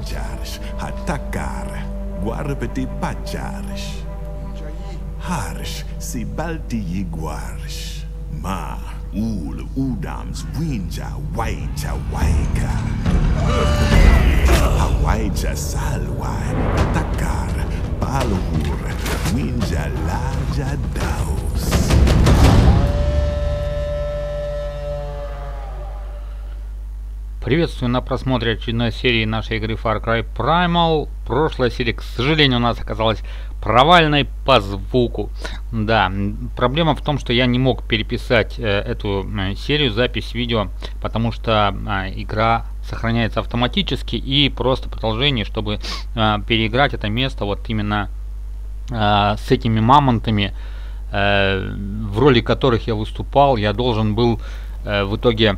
Pajaris, Hatakar, Guarbeti Pajaris, Harish, Sibalti Yiguarish, Ma, Ul, Udams, Winja, Waija, Waika, Hawaija, Salwai, Takar, Balhur, Winja, Laja, Daus. Приветствую на просмотре очередной серии нашей игры Far Cry Primal. Прошлая серия, к сожалению, у нас оказалась провальной по звуку. Да, проблема в том, что я не мог переписать эту серию, запись видео, потому что игра сохраняется автоматически, и просто продолжение, чтобы переиграть это место вот именно с этими мамонтами, в роли которых я выступал. Я должен был в итоге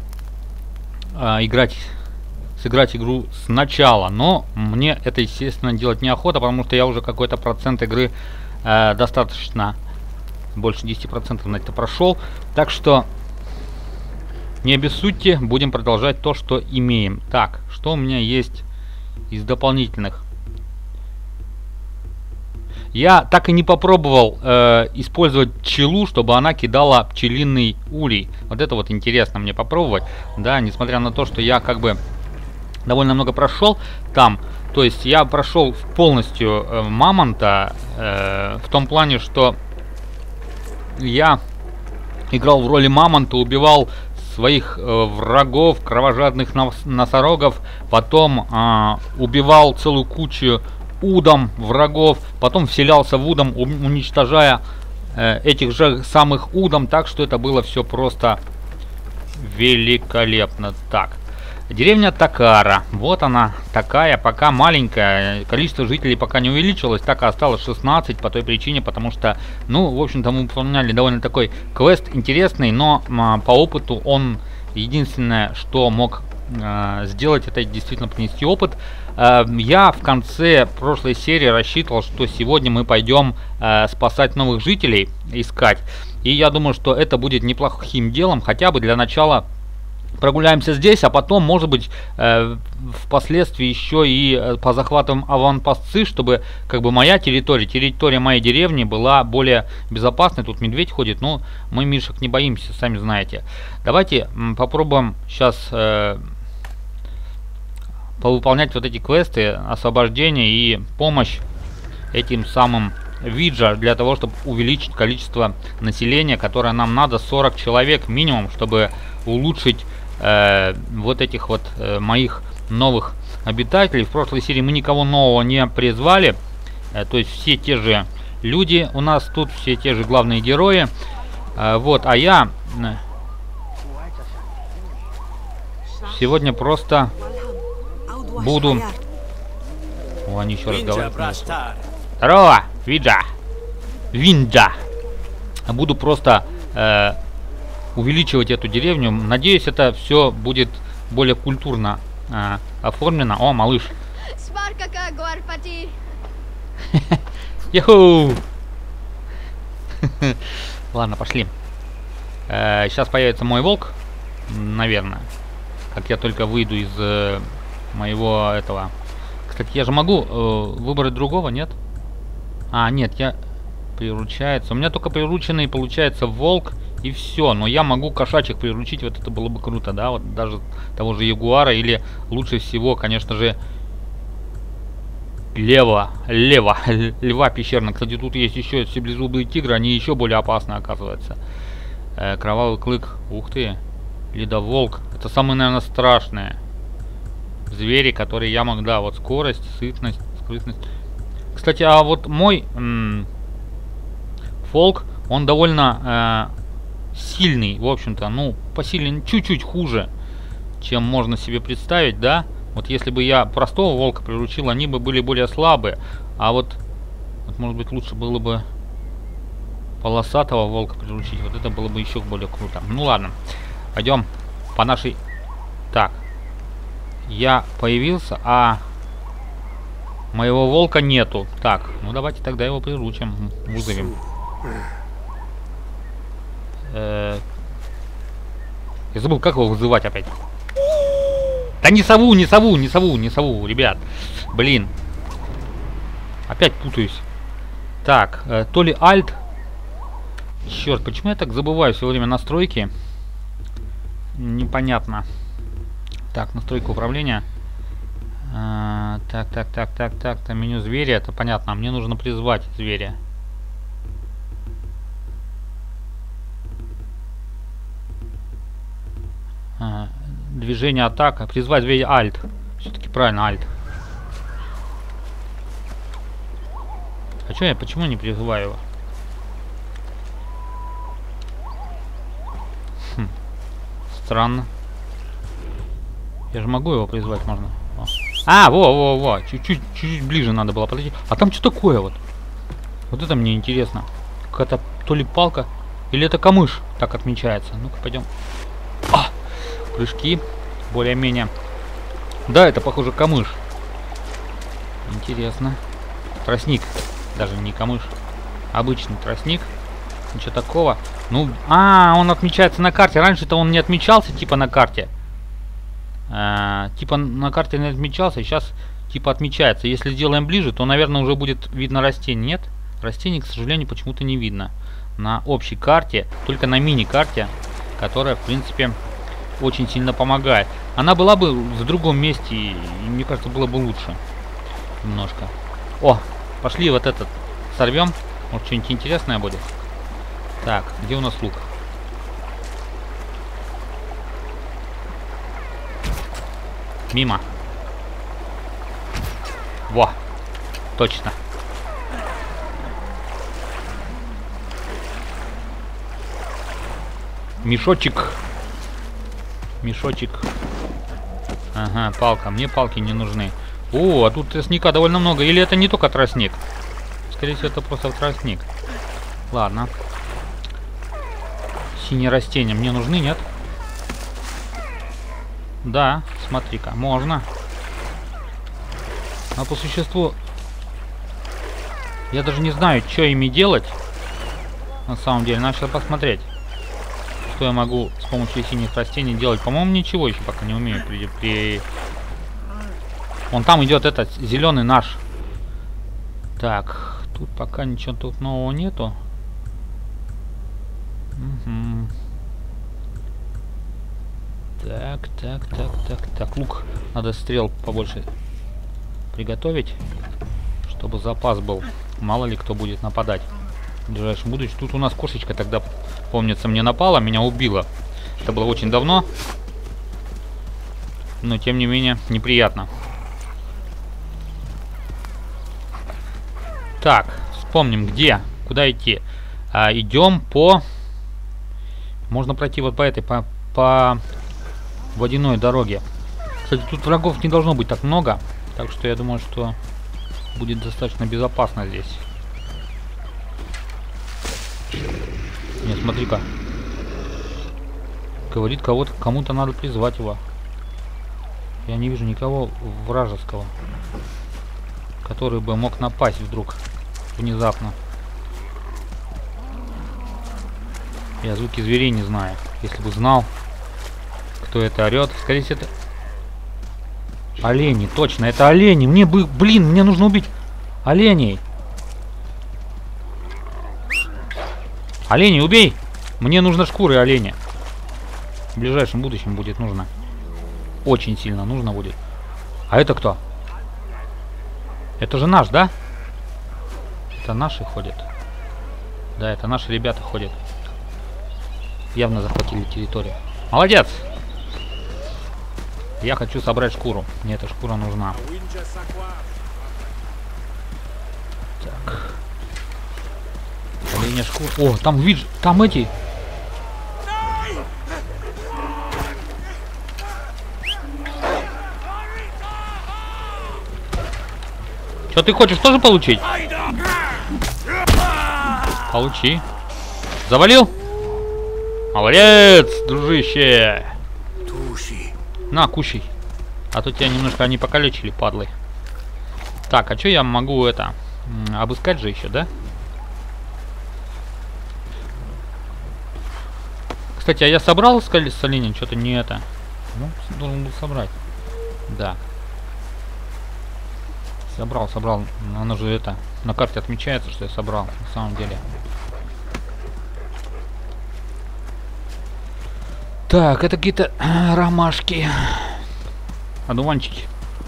сыграть игру сначала, но мне это, естественно, делать неохота, потому что я уже какой-то процент игры достаточно, больше 10% на это прошел, так что не обессудьте, будем продолжать то, что имеем. Так, что у меня есть из дополнительных? Я так и не попробовал использовать пчелу, чтобы она кидала пчелиный улей. Вот это вот интересно мне попробовать. Да, несмотря на то, что я как бы довольно много прошел там. То есть я прошел полностью мамонта в том плане, что я играл в роли мамонта, убивал своих врагов, кровожадных носорогов. Потом убивал целую кучу удом врагов, потом вселялся в удом, уничтожая этих же самых удом, так что это было все просто великолепно. Так, деревня Такара, вот она такая, пока маленькая, количество жителей пока не увеличилось, так и осталось 16 по той причине, потому что, ну, в общем-то, мы выполняли довольно такой квест интересный, но по опыту он единственное, что мог сделать, это действительно принести опыт. Я в конце прошлой серии рассчитывал, что сегодня мы пойдем спасать новых жителей, искать. И я думаю, что это будет неплохим делом, хотя бы для начала прогуляемся здесь, а потом, может быть, впоследствии еще и позахватываем аванпостцы, чтобы как бы моя территория моей деревни была более безопасной. Тут медведь ходит, но мы мишек не боимся, сами знаете. Давайте попробуем сейчас повыполнять вот эти квесты освобождения и помощь этим самым виджа, для того, чтобы увеличить количество населения, которое нам надо, 40 человек минимум, чтобы улучшить вот этих вот моих новых обитателей. В прошлой серии мы никого нового не призвали, то есть все те же люди у нас тут, все те же главные герои. Вот, а я сегодня просто буду... О, они еще разговаривают. Здорово, Виджа! Винджа! Буду просто увеличивать эту деревню. Надеюсь, это все будет более культурно оформлено. О, малыш! Йоху! Ладно, пошли. Сейчас появится мой волк, наверное. Как я только выйду из моего этого. Кстати, я же могу выбрать другого, нет? А, нет, я приручается. У меня только прирученный получается волк и все. Но я могу кошачьих приручить, вот это было бы круто, да? Вот даже того же ягуара, или лучше всего, конечно же, лева пещерного. Кстати, тут есть еще саблезубые тигры, они еще более опасны, оказывается. Кровавый клык, ух ты, ледоволк. Это самые, наверное, страшные звери, которые я могу, да, вот скорость, сытность, скрытность. Кстати, а вот мой фолк, он довольно сильный, в общем-то, ну, посилен чуть-чуть хуже, чем можно себе представить, да. Вот если бы я простого волка приручил, они бы были более слабые, а вот может быть, лучше было бы полосатого волка приручить, вот это было бы еще более круто. Ну ладно, пойдем по нашей... Так, я появился, а моего волка нету. Так, ну давайте тогда его приручим, вызовем. Я забыл, как его вызывать опять. Да не сову, не сову, не сову, не сову, ребят. Блин. Опять путаюсь. Так, то ли Alt. Черт, почему я так забываю все время настройки? Непонятно. Так, настройка управления. Так, там меню зверя, это понятно. Мне нужно призвать зверя. Движение, атака. Призвать зверя Alt. Все-таки правильно, Alt. А чё я, почему не призываю его? Странно. Я же могу его призвать, можно. О. А, во. Чуть-чуть ближе надо было подойти. А там что такое вот? Вот это мне интересно. Какая-то то ли палка, или это камыш так отмечается. Ну-ка, пойдем. Прыжки. Более-менее. Да, это похоже камыш. Интересно. Тростник. Даже не камыш. Обычный тростник. Ничего такого. Ну, он отмечается на карте. Раньше-то он не отмечался, типа, на карте. Типа, на карте не отмечался. Сейчас, типа, отмечается. Если сделаем ближе, то, наверное, уже будет видно растение. Нет? Растений, к сожалению, почему-то не видно. На общей карте. Только на мини-карте. Которая, в принципе, очень сильно помогает. Она была бы в другом месте. И, мне кажется, было бы лучше. Немножко. О, пошли вот этот сорвем. Может, что-нибудь интересное будет. Так, где у нас лук? Мимо. Во, точно. Мешочек. Мешочек. Ага, палка. Мне палки не нужны. О, а тут тростника довольно много. Или это не только тростник? Скорее всего, это просто тростник. Ладно. Синие растения мне нужны, нет? Да, смотри-ка, можно. А по существу я даже не знаю, что ими делать. На самом деле, надо сейчас посмотреть, что я могу с помощью синих растений делать. По-моему, ничего еще пока не умею. Вон там идет этот зеленый наш. Так, тут пока ничего тут нового нету. Угу. Так, лук. Надо стрел побольше приготовить, чтобы запас был. Мало ли кто будет нападать в ближайшем будущем. Тут у нас кошечка тогда, помнится, мне напала, меня убила. Это было очень давно. Но, тем не менее, неприятно. Так, вспомним, где, куда идти. Идем по... Можно пройти вот по этой, по водяной дороге. Кстати, тут врагов не должно быть так много. Так что я думаю, что будет достаточно безопасно здесь. Не, смотри-ка. Говорит, кому-то надо призвать его. Я не вижу никого вражеского, который бы мог напасть вдруг внезапно. Я звуки зверей не знаю. Если бы знал, кто это орет. Скорее всего, это олени. Точно, это олени. Мне бы, блин, мне нужно убить оленей. Оленей убей. Мне нужно шкуры оленя. В ближайшем будущем будет нужно. Очень сильно нужно будет. А это кто? Это же наш, да? Это наши ходят. Да, это наши ребята ходят. Явно захватили территорию. Молодец! Я хочу собрать шкуру. Мне эта шкура нужна. Так. Оленя шкура. О, там видишь, там эти. Что ты хочешь тоже получить? Получи. Завалил? Молодец, дружище. На, кушай. А то тебя немножко они покалечили, падлы. Так, а что я могу это... обыскать же еще, да? Кстати, а я собрал с оленем? Что-то не это. Ну, должен был собрать. Да. Собрал. Оно же это на карте отмечается, что я собрал на самом деле. Так, это какие-то ромашки. Одуванчики.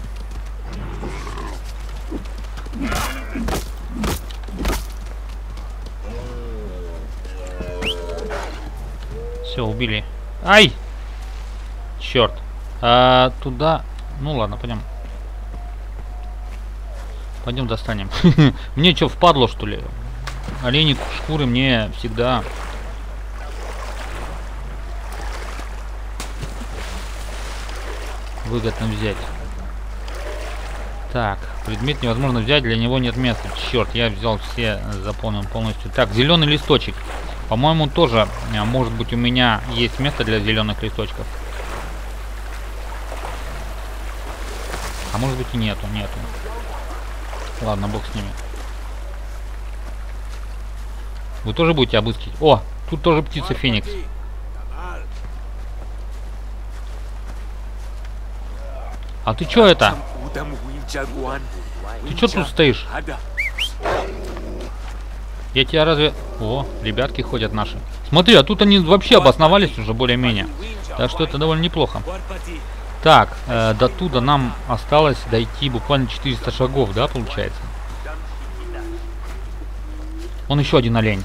Все, убили. Ай! Черт. Туда. Ну ладно, пойдем. Пойдем достанем. Мне что, впадло, что ли? Олени шкуры мне всегда выгодно взять. Так, предмет невозможно взять, для него нет места. Черт, я взял все, заполнил полностью. Так, зеленый листочек. По-моему, тоже, может быть, у меня есть место для зеленых листочков. А может быть и нету. Ладно, бог с ними. Вы тоже будете обыскивать? О, тут тоже птица Феникс. А ты чё это? Ты чё тут стоишь? Я тебя разве... О, ребятки ходят наши. Смотри, а тут они вообще обосновались уже более-менее. Так что это довольно неплохо. Так, до туда нам осталось дойти буквально 400 шагов, да, получается? Вон еще один олень.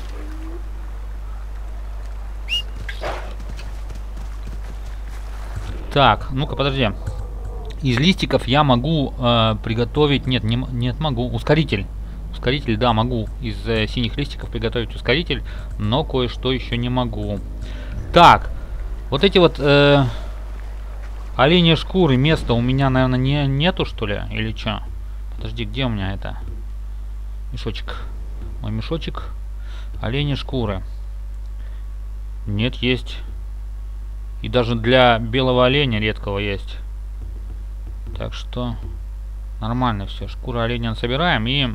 Так, ну-ка, подожди. Из листиков я могу приготовить... Нет, не могу. Ускоритель. Ускоритель, да, могу из синих листиков приготовить ускоритель, но кое-что еще не могу. Так, вот эти вот оленьи шкуры, места у меня, наверное, нету, что ли? Или что? Подожди, где у меня это? Мешочек. Мой мешочек. Оленьи шкуры. Нет, есть. И даже для белого оленя редкого есть. Так что нормально все. Шкуру оленя собираем, и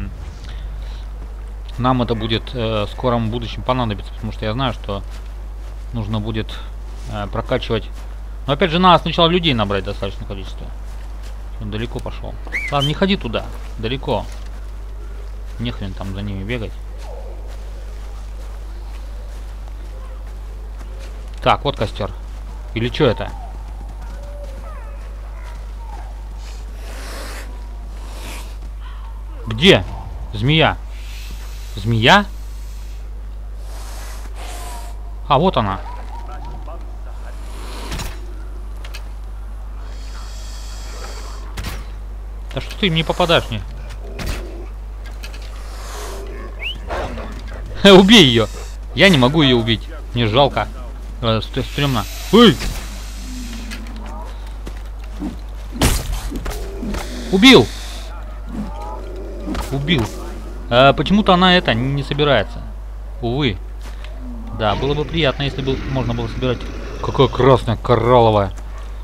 нам это будет в скором будущем понадобиться, потому что я знаю, что нужно будет прокачивать. Но опять же, надо сначала людей набрать достаточное количество. Он далеко пошел. Ладно, не ходи туда. Далеко. Нехрен там за ними бегать. Так, вот костер. Или что это? Где? Змея. Змея? А, вот она. Да что ты мне попадаешь мне? Убей ее. Я не могу ее убить. Мне жалко. Стремно. Ой! Убил! Убил. Почему-то она это не собирается. Увы. Да, было бы приятно, если бы можно было собирать. Какая красная, коралловая.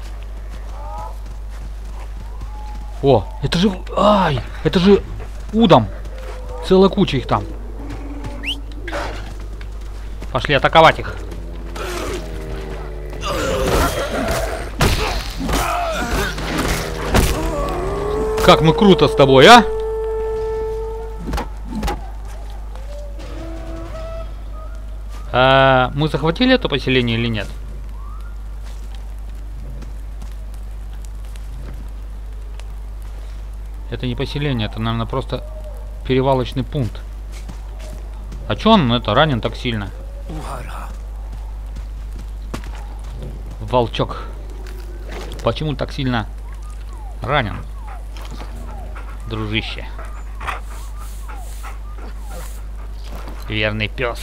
О, это же... Ай! Это же удом. Целая куча их там. Пошли атаковать их. Как мы круто с тобой, а? Мы захватили это поселение или нет? Это не поселение, это, наверное, просто перевалочный пункт. А чё он это ранен так сильно? Волчок. Почему так сильно ранен, дружище? Верный пес.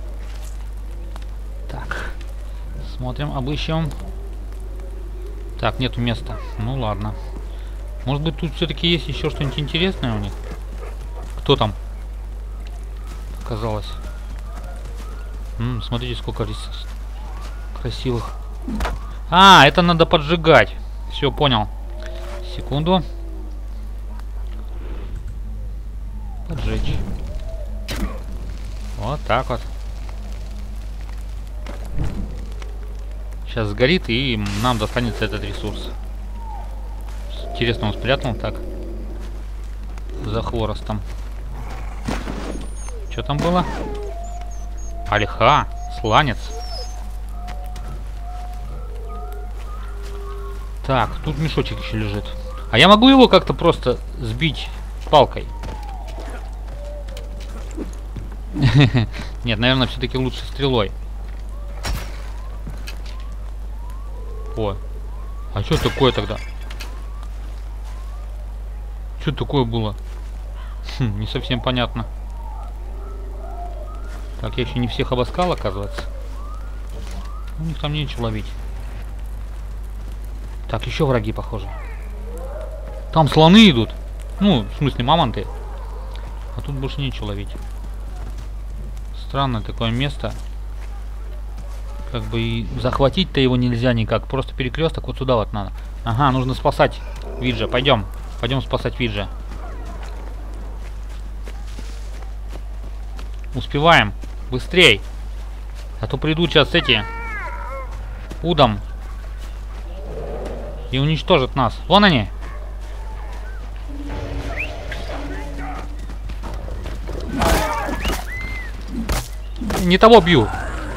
Так. Смотрим, обыщем. Так, нету места. Ну ладно. Может быть, тут все-таки есть еще что-нибудь интересное у них? Кто там? Оказалось. Смотрите, сколько красивых. А, это надо поджигать. Все, понял. Секунду. Поджечь. Вот так вот. Сейчас сгорит, и нам достанется этот ресурс. Интересно, он спрятал так. За хворостом. Что там было? Ольха. Сланец. Так, тут мешочек еще лежит. А я могу его как-то просто сбить палкой? Нет, наверное, все-таки лучше стрелой. О, а что такое тогда? Что такое было? Не совсем понятно. Так, я еще не всех обоскал, оказывается. У них там нечего ловить. Так, еще враги, похоже. Там слоны идут. Ну, в смысле, мамонты. А тут больше нечего ловить. Странное такое место. Как бы и захватить-то его нельзя никак. Просто перекресток вот сюда вот надо. Ага, нужно спасать Виджа. Пойдем. Пойдем спасать Виджа. Успеваем. Быстрей. А то придут сейчас эти удом и уничтожат нас. Вон они. Не того бью.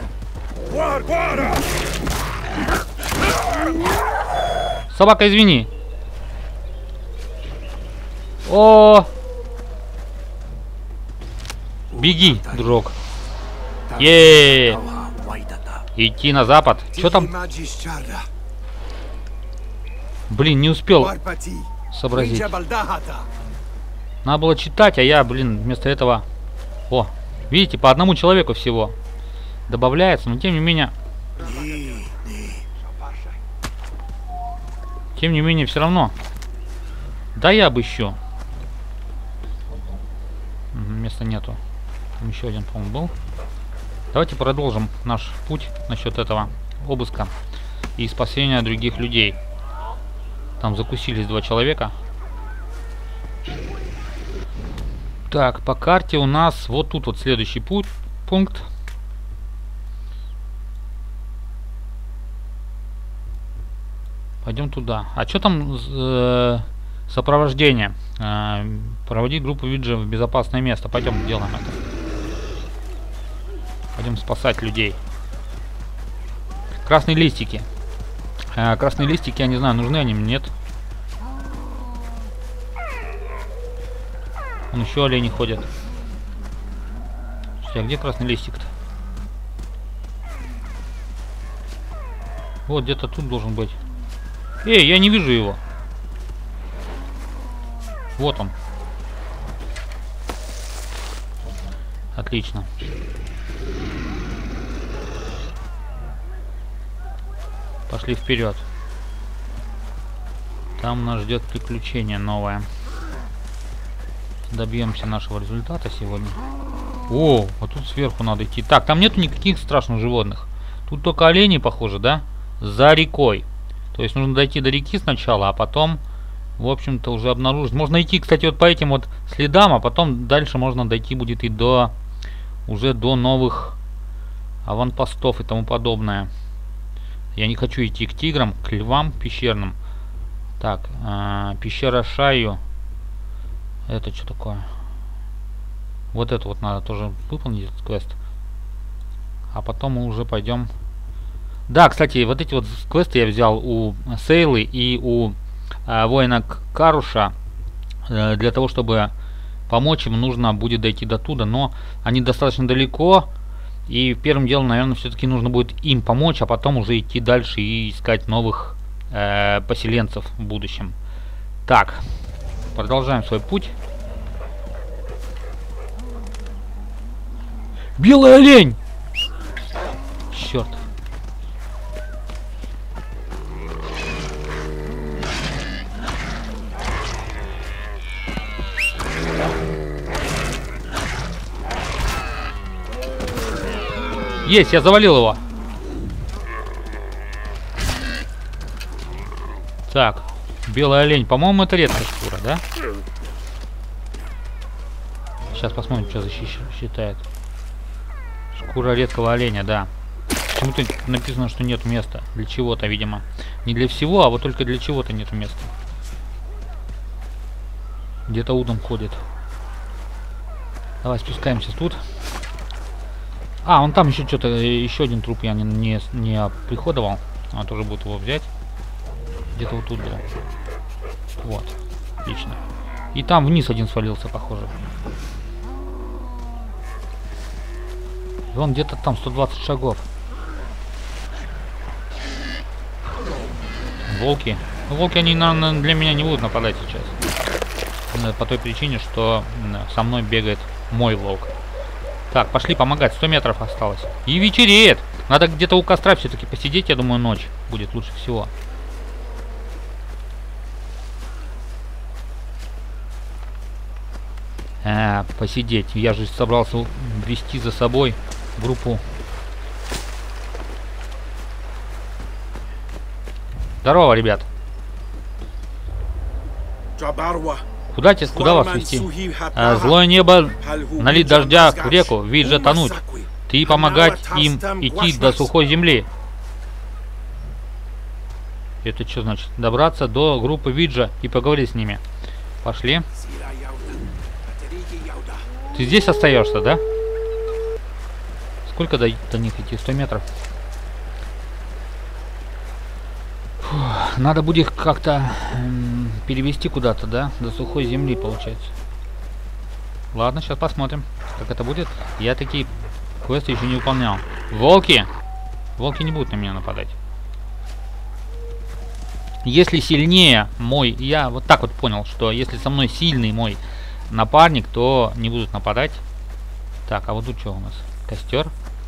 Собака, извини. О! Беги, дружок. Еее! Идти на запад. Что там? Блин, не успел сообразить. Надо было читать, а я, блин, вместо этого... О, видите, по одному человеку всего добавляется, но тем не менее... Тем не менее, все равно. Да я обыщу. Места нету. Там еще один, по-моему, был. Давайте продолжим наш путь насчет этого обыска и спасения других людей. Там закусились 2 человека. Так, по карте у нас вот тут вот следующий пункт. Пойдем туда. А что там сопровождение? Проводить группу Виджа в безопасное место. Пойдем сделаем это. Пойдем спасать людей. Красные листики. Красные листики, я не знаю, нужны они мне, нет. Вон еще олени ходят. А где красный листик-то? Вот где-то тут должен быть. Эй, я не вижу его. Вот он. Отлично. Пошли вперед. Там нас ждет приключение новое. Добьемся нашего результата сегодня. О, а тут сверху надо идти. Так, там нету никаких страшных животных. Тут только олени, похоже, да? За рекой. То есть нужно дойти до реки сначала, а потом, в общем-то, уже обнаружить. Можно идти, кстати, вот по этим вот следам, а потом дальше можно дойти будет и до уже до новых аванпостов и тому подобное. Я не хочу идти к тиграм, к львам пещерным. Так, пещера Шаю. Это что такое? Вот это вот надо тоже выполнить, этот квест. А потом мы уже пойдем. Да, кстати, вот эти вот квесты я взял у Сейлы и у воина Каруша. Для того, чтобы помочь им, нужно будет дойти до туда, но они достаточно далеко. И первым делом, наверное, все-таки нужно будет им помочь, а потом уже идти дальше и искать новых поселенцев в будущем. Так, продолжаем свой путь. Белый олень! Черт. Есть, я завалил его. Так, белый олень. По-моему, это редкая шкура, да? Сейчас посмотрим, что считает. Шкура редкого оленя, да. Почему-то написано, что нет места. Для чего-то, видимо. Не для всего, а вот только для чего-то нет места. Где-то удом ходит. Давай спускаемся тут. А, он там еще что-то, еще один труп я не приходовал. Он тоже будет его взять. Где-то вот тут был. Вот. Отлично. И там вниз один свалился, похоже. И он где-то там 120 шагов. Волки. Ну, волки, они, наверное, для меня не будут нападать сейчас. По той причине, что со мной бегает мой волк. Так, пошли помогать. 100 метров осталось. И вечереет. Надо где-то у костра все-таки посидеть. Я думаю, ночь будет лучше всего. Посидеть. Я же собрался вести за собой группу. Здорово, ребят. Куда вас вести? Злое небо налить дождя в реку, Виджа тонуть. Ты помогать им идти до сухой земли. Это что значит? Добраться до группы Виджа и поговорить с ними. Пошли. Ты здесь остаешься, да? Сколько до них идти? 100 метров. Фух, надо будет их как-то перевести куда-то, да? До сухой земли, получается. Ладно, сейчас посмотрим, как это будет. Я такие квесты еще не выполнял. Волки! Волки не будут на меня нападать. Если сильнее мой... Я вот так вот понял, что если со мной сильный мой напарник, то не будут нападать. Так, а вот тут что у нас? Костер.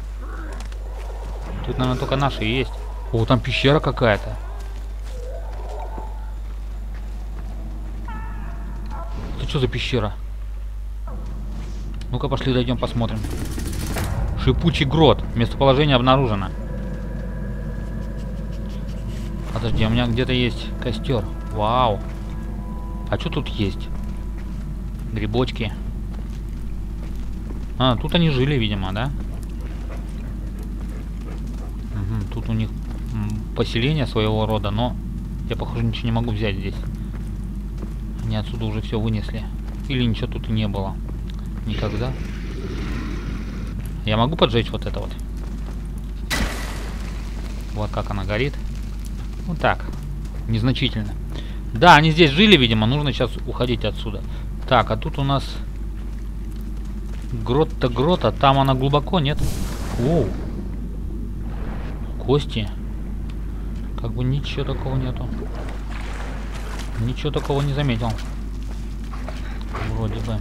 Тут, наверное, только наши есть. О, там пещера какая-то. Это что за пещера? Ну-ка, пошли дойдем, посмотрим. Шипучий грот. Местоположение обнаружено. Подожди, у меня где-то есть костер. Вау. А что тут есть? Грибочки. А, тут они жили, видимо, да? Угу, тут у них поселение своего рода, но я, похоже, ничего не могу взять здесь. Они отсюда уже все вынесли. Или ничего тут и не было. Никогда. Я могу поджечь вот это вот. Вот как она горит. Вот так. Незначительно. Да, они здесь жили, видимо. Нужно сейчас уходить отсюда. Так, а тут у нас грот-то грот, а там она глубоко, нет? Оу. Кости. Как бы ничего такого нету. Ничего такого не заметил. Вроде бы.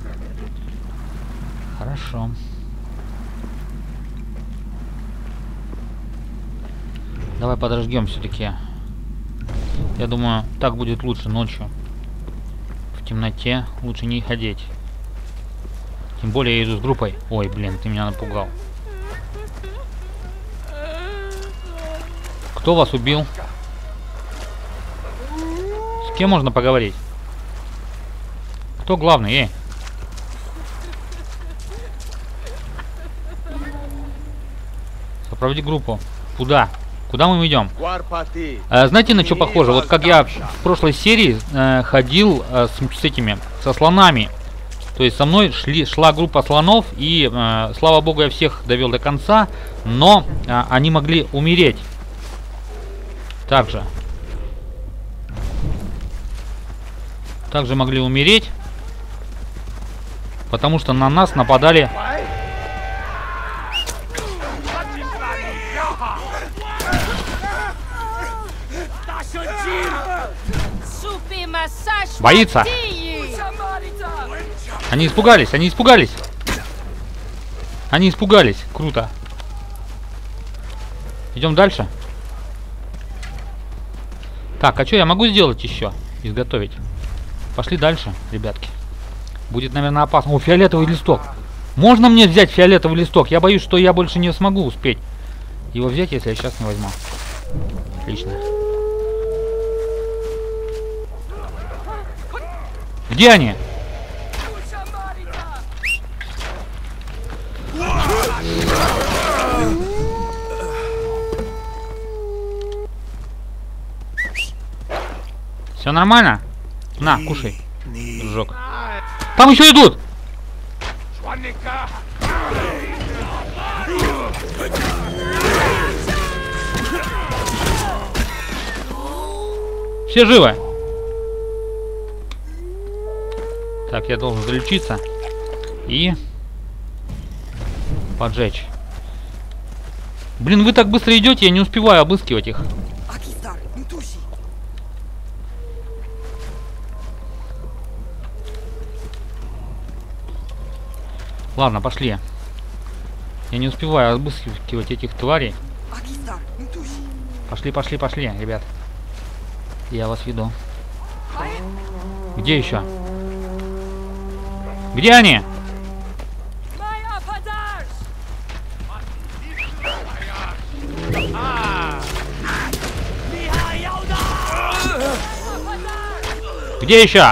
Хорошо. Давай подождем все-таки. Я думаю, так будет лучше ночью. В темноте лучше не ходить. Тем более я иду с группой. Ой, блин, ты меня напугал. Кто вас убил? С кем можно поговорить? Кто главный, эй? Сопроводи группу. Куда? Куда мы идем? Знаете, на что похоже? Вот как я в прошлой серии ходил с этими, со слонами. То есть со мной шла группа слонов, и слава богу, я всех довел до конца, но они могли умереть. Также могли умереть, потому что на нас нападали. Боится. Они испугались, они испугались. Они испугались. Круто. Идем дальше. Так, а что я могу сделать еще? Изготовить. Пошли дальше, ребятки. Будет, наверное, опасно. О, фиолетовый листок. Можно мне взять фиолетовый листок? Я боюсь, что я больше не смогу успеть его взять, если я сейчас не возьму. Отлично. Где они? Все нормально? На, кушай. Сжег. Там еще идут! Все живы? Так, я должен залечиться и поджечь. Блин, вы так быстро идете, я не успеваю обыскивать их. Ладно, пошли. Я не успеваю обыскивать этих тварей. Пошли, пошли, пошли, ребят. Я вас веду. Где еще? Где они? Где еще?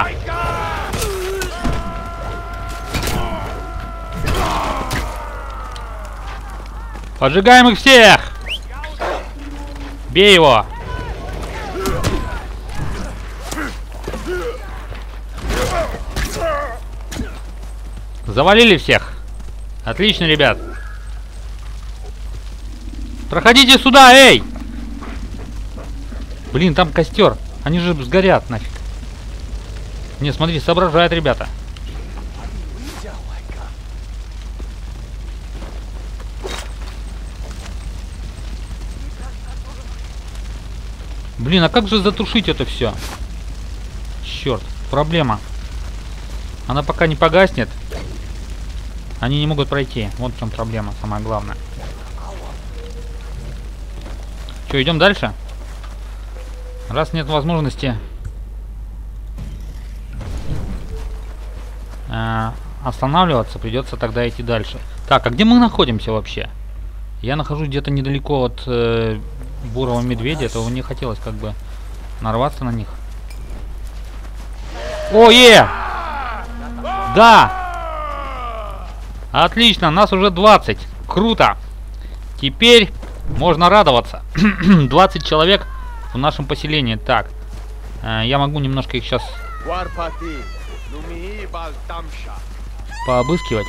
Поджигаем их всех! Бей его! Завалили всех. Отлично, ребят. Проходите сюда, эй! Блин, там костер. Они же сгорят нафиг. Не, смотри, соображают ребята. Блин, а как же затушить это все? Черт, проблема. Она пока не погаснет. Они не могут пройти. Вот в чем проблема, самое главное. Что, идем дальше? Раз нет возможности останавливаться, придется тогда идти дальше. Так, а где мы находимся вообще? Я нахожусь где-то недалеко от бурого медведя. Этого не хотелось как бы нарваться на них. О-е! Да! Отлично, нас уже 20. Круто! Теперь можно радоваться. 20 человек в нашем поселении. Так, я могу немножко их сейчас пообыскивать.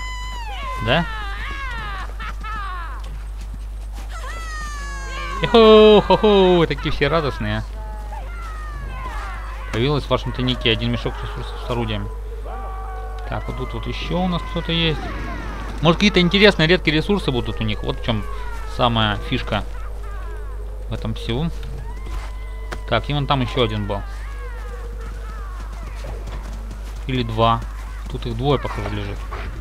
Да? Хо-хо-хо, такие все радостные. Появилось в вашем тайнике один мешок ресурсов с орудиями. Так, вот тут вот еще у нас кто-то есть. Может, какие-то интересные редкие ресурсы будут у них. Вот в чем самая фишка в этом всего. Так, и вон там еще один был. Или два. Тут их двое, похоже, лежит.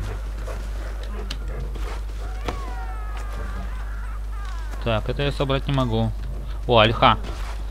Так, это я собрать не могу. О, ольха.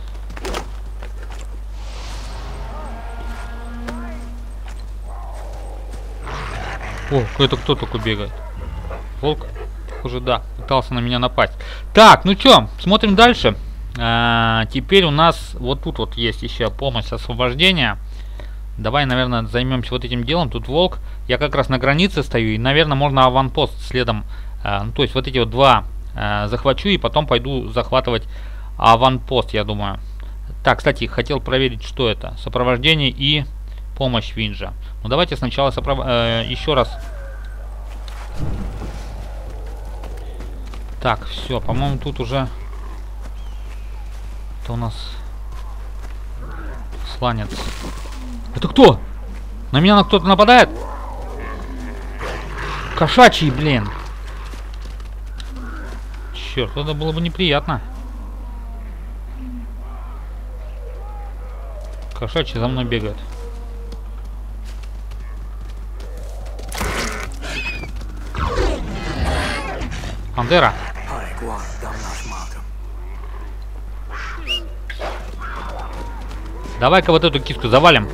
О, это кто такой бегает? Волк? Похоже, да. Пытался на меня напасть. Так, ну чё, смотрим дальше. Теперь у нас вот тут вот есть еще помощь освобождения. Давай, наверное, займемся вот этим делом. Тут волк. Я как раз на границе стою. И, наверное, можно аванпост следом. Ну, то есть вот эти вот два захвачу. И потом пойду захватывать аванпост, я думаю. Так, кстати, хотел проверить, что это. Сопровождение и помощь Винджа. Ну, давайте сначала еще раз. Так, все. По-моему, тут уже... Это у нас... Сланец. Это кто? На меня кто-то нападает? Кошачий, блин. Черт, это было бы неприятно. Кошачий за мной бегает. Пантера. Давай-ка вот эту киску завалим.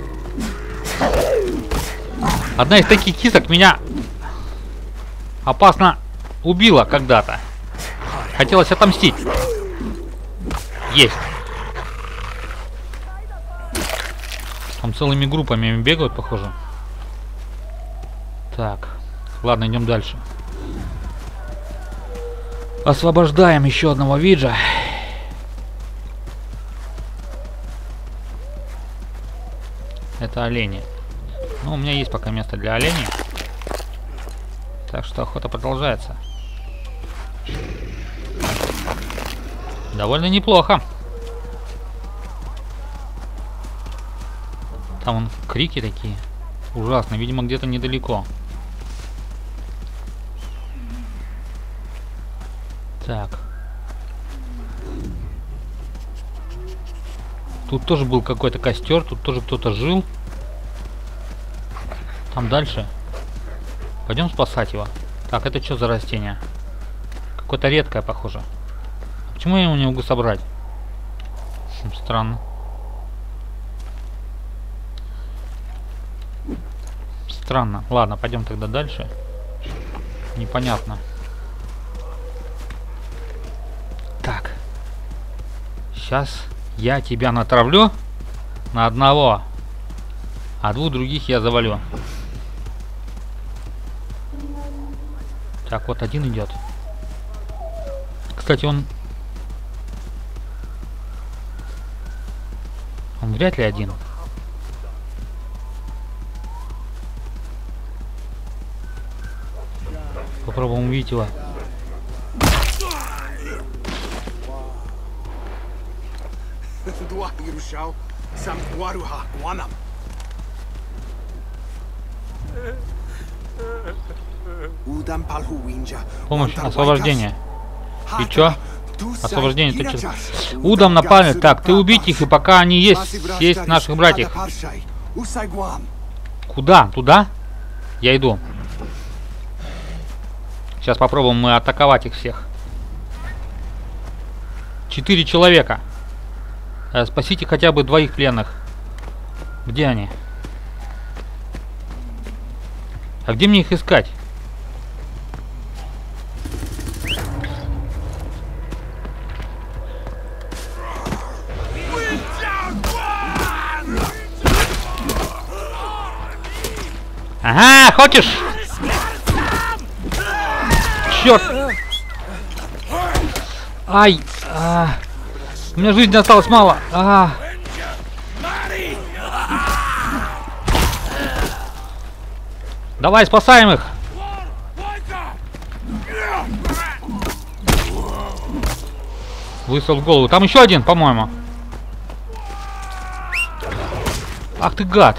Одна из таких кисок меня опасно убила когда-то. Хотелось отомстить. Есть. Там целыми группами бегают, похоже. Так. Ладно, идем дальше. Освобождаем еще одного виджа. Это олени. Ну, у меня есть пока место для оленей. Так что охота продолжается. Довольно неплохо. Там вон крики такие. Ужасно. Видимо, где-то недалеко. Так. Тут тоже был какой-то костер. Тут тоже кто-то жил. Там дальше. Пойдем спасать его. Так, это что за растение? Какое-то редкое, похоже. Почему я его не могу собрать? Странно. Странно. Ладно, пойдем тогда дальше. Непонятно. Так. Сейчас я тебя натравлю на одного, а двух других я завалю. Так, вот один идет. Кстати, он вряд ли один. Попробуем увидеть его. Помощь, освобождение. И чё? Освобождение, ты чё? Удам напали. Так, ты убить их, и пока они есть наших братьев. Куда? Туда? Я иду. Сейчас попробуем мы атаковать их всех. 4 человека. Спасите хотя бы 2 пленных. Где они? А где мне их искать? Ага, хочешь? Черт! Ай! У меня жизни осталось мало. Давай, спасаем их! Выстрел в голову. Там еще один, по-моему. Ах ты гад!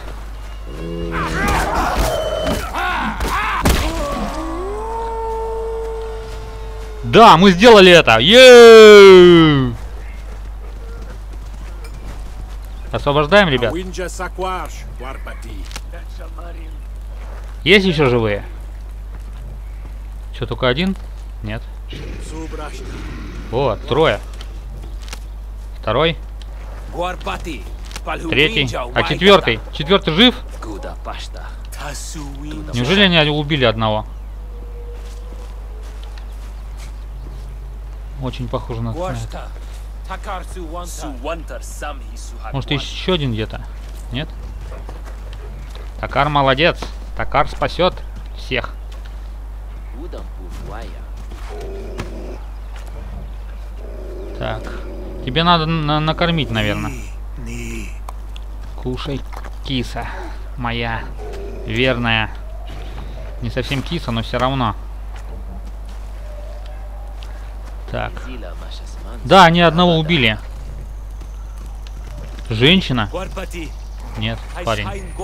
Да, мы сделали это! Еее! Освобождаем, ребят. Есть еще живые? Что, только один? Нет. Вот, 3. 2. 3. А 4? 4 жив? Неужели они убили одного? Очень похоже на это. Может, еще один где-то? Нет? Такар молодец. Такар спасет всех. Так. Тебе надо накормить, наверное. Кушай, киса моя верная. Не совсем киса, но все равно. Так. Да, они одного убили. Женщина? Нет, парень.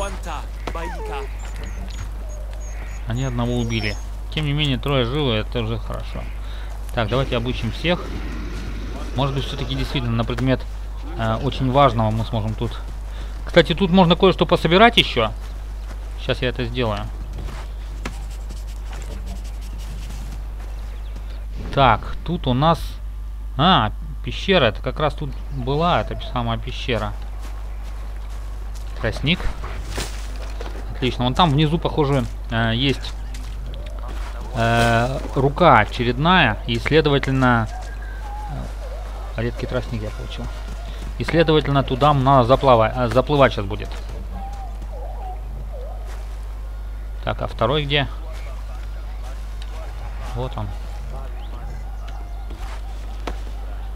Они одного убили. Тем не менее, 3 живы, это уже хорошо. Так, давайте обучим всех. Может быть, все-таки действительно на предмет очень важного мы сможем тут. Кстати, тут можно кое-что пособирать еще. Сейчас я это сделаю. Так, тут у нас... пещера. Это как раз тут была эта самая пещера. Тростник. Отлично. Вон там внизу, похоже, есть рука очередная. И, следовательно... редкий тростник я получил. И, следовательно, туда надо заплывать сейчас будет. Так, а 2 где? Вот он.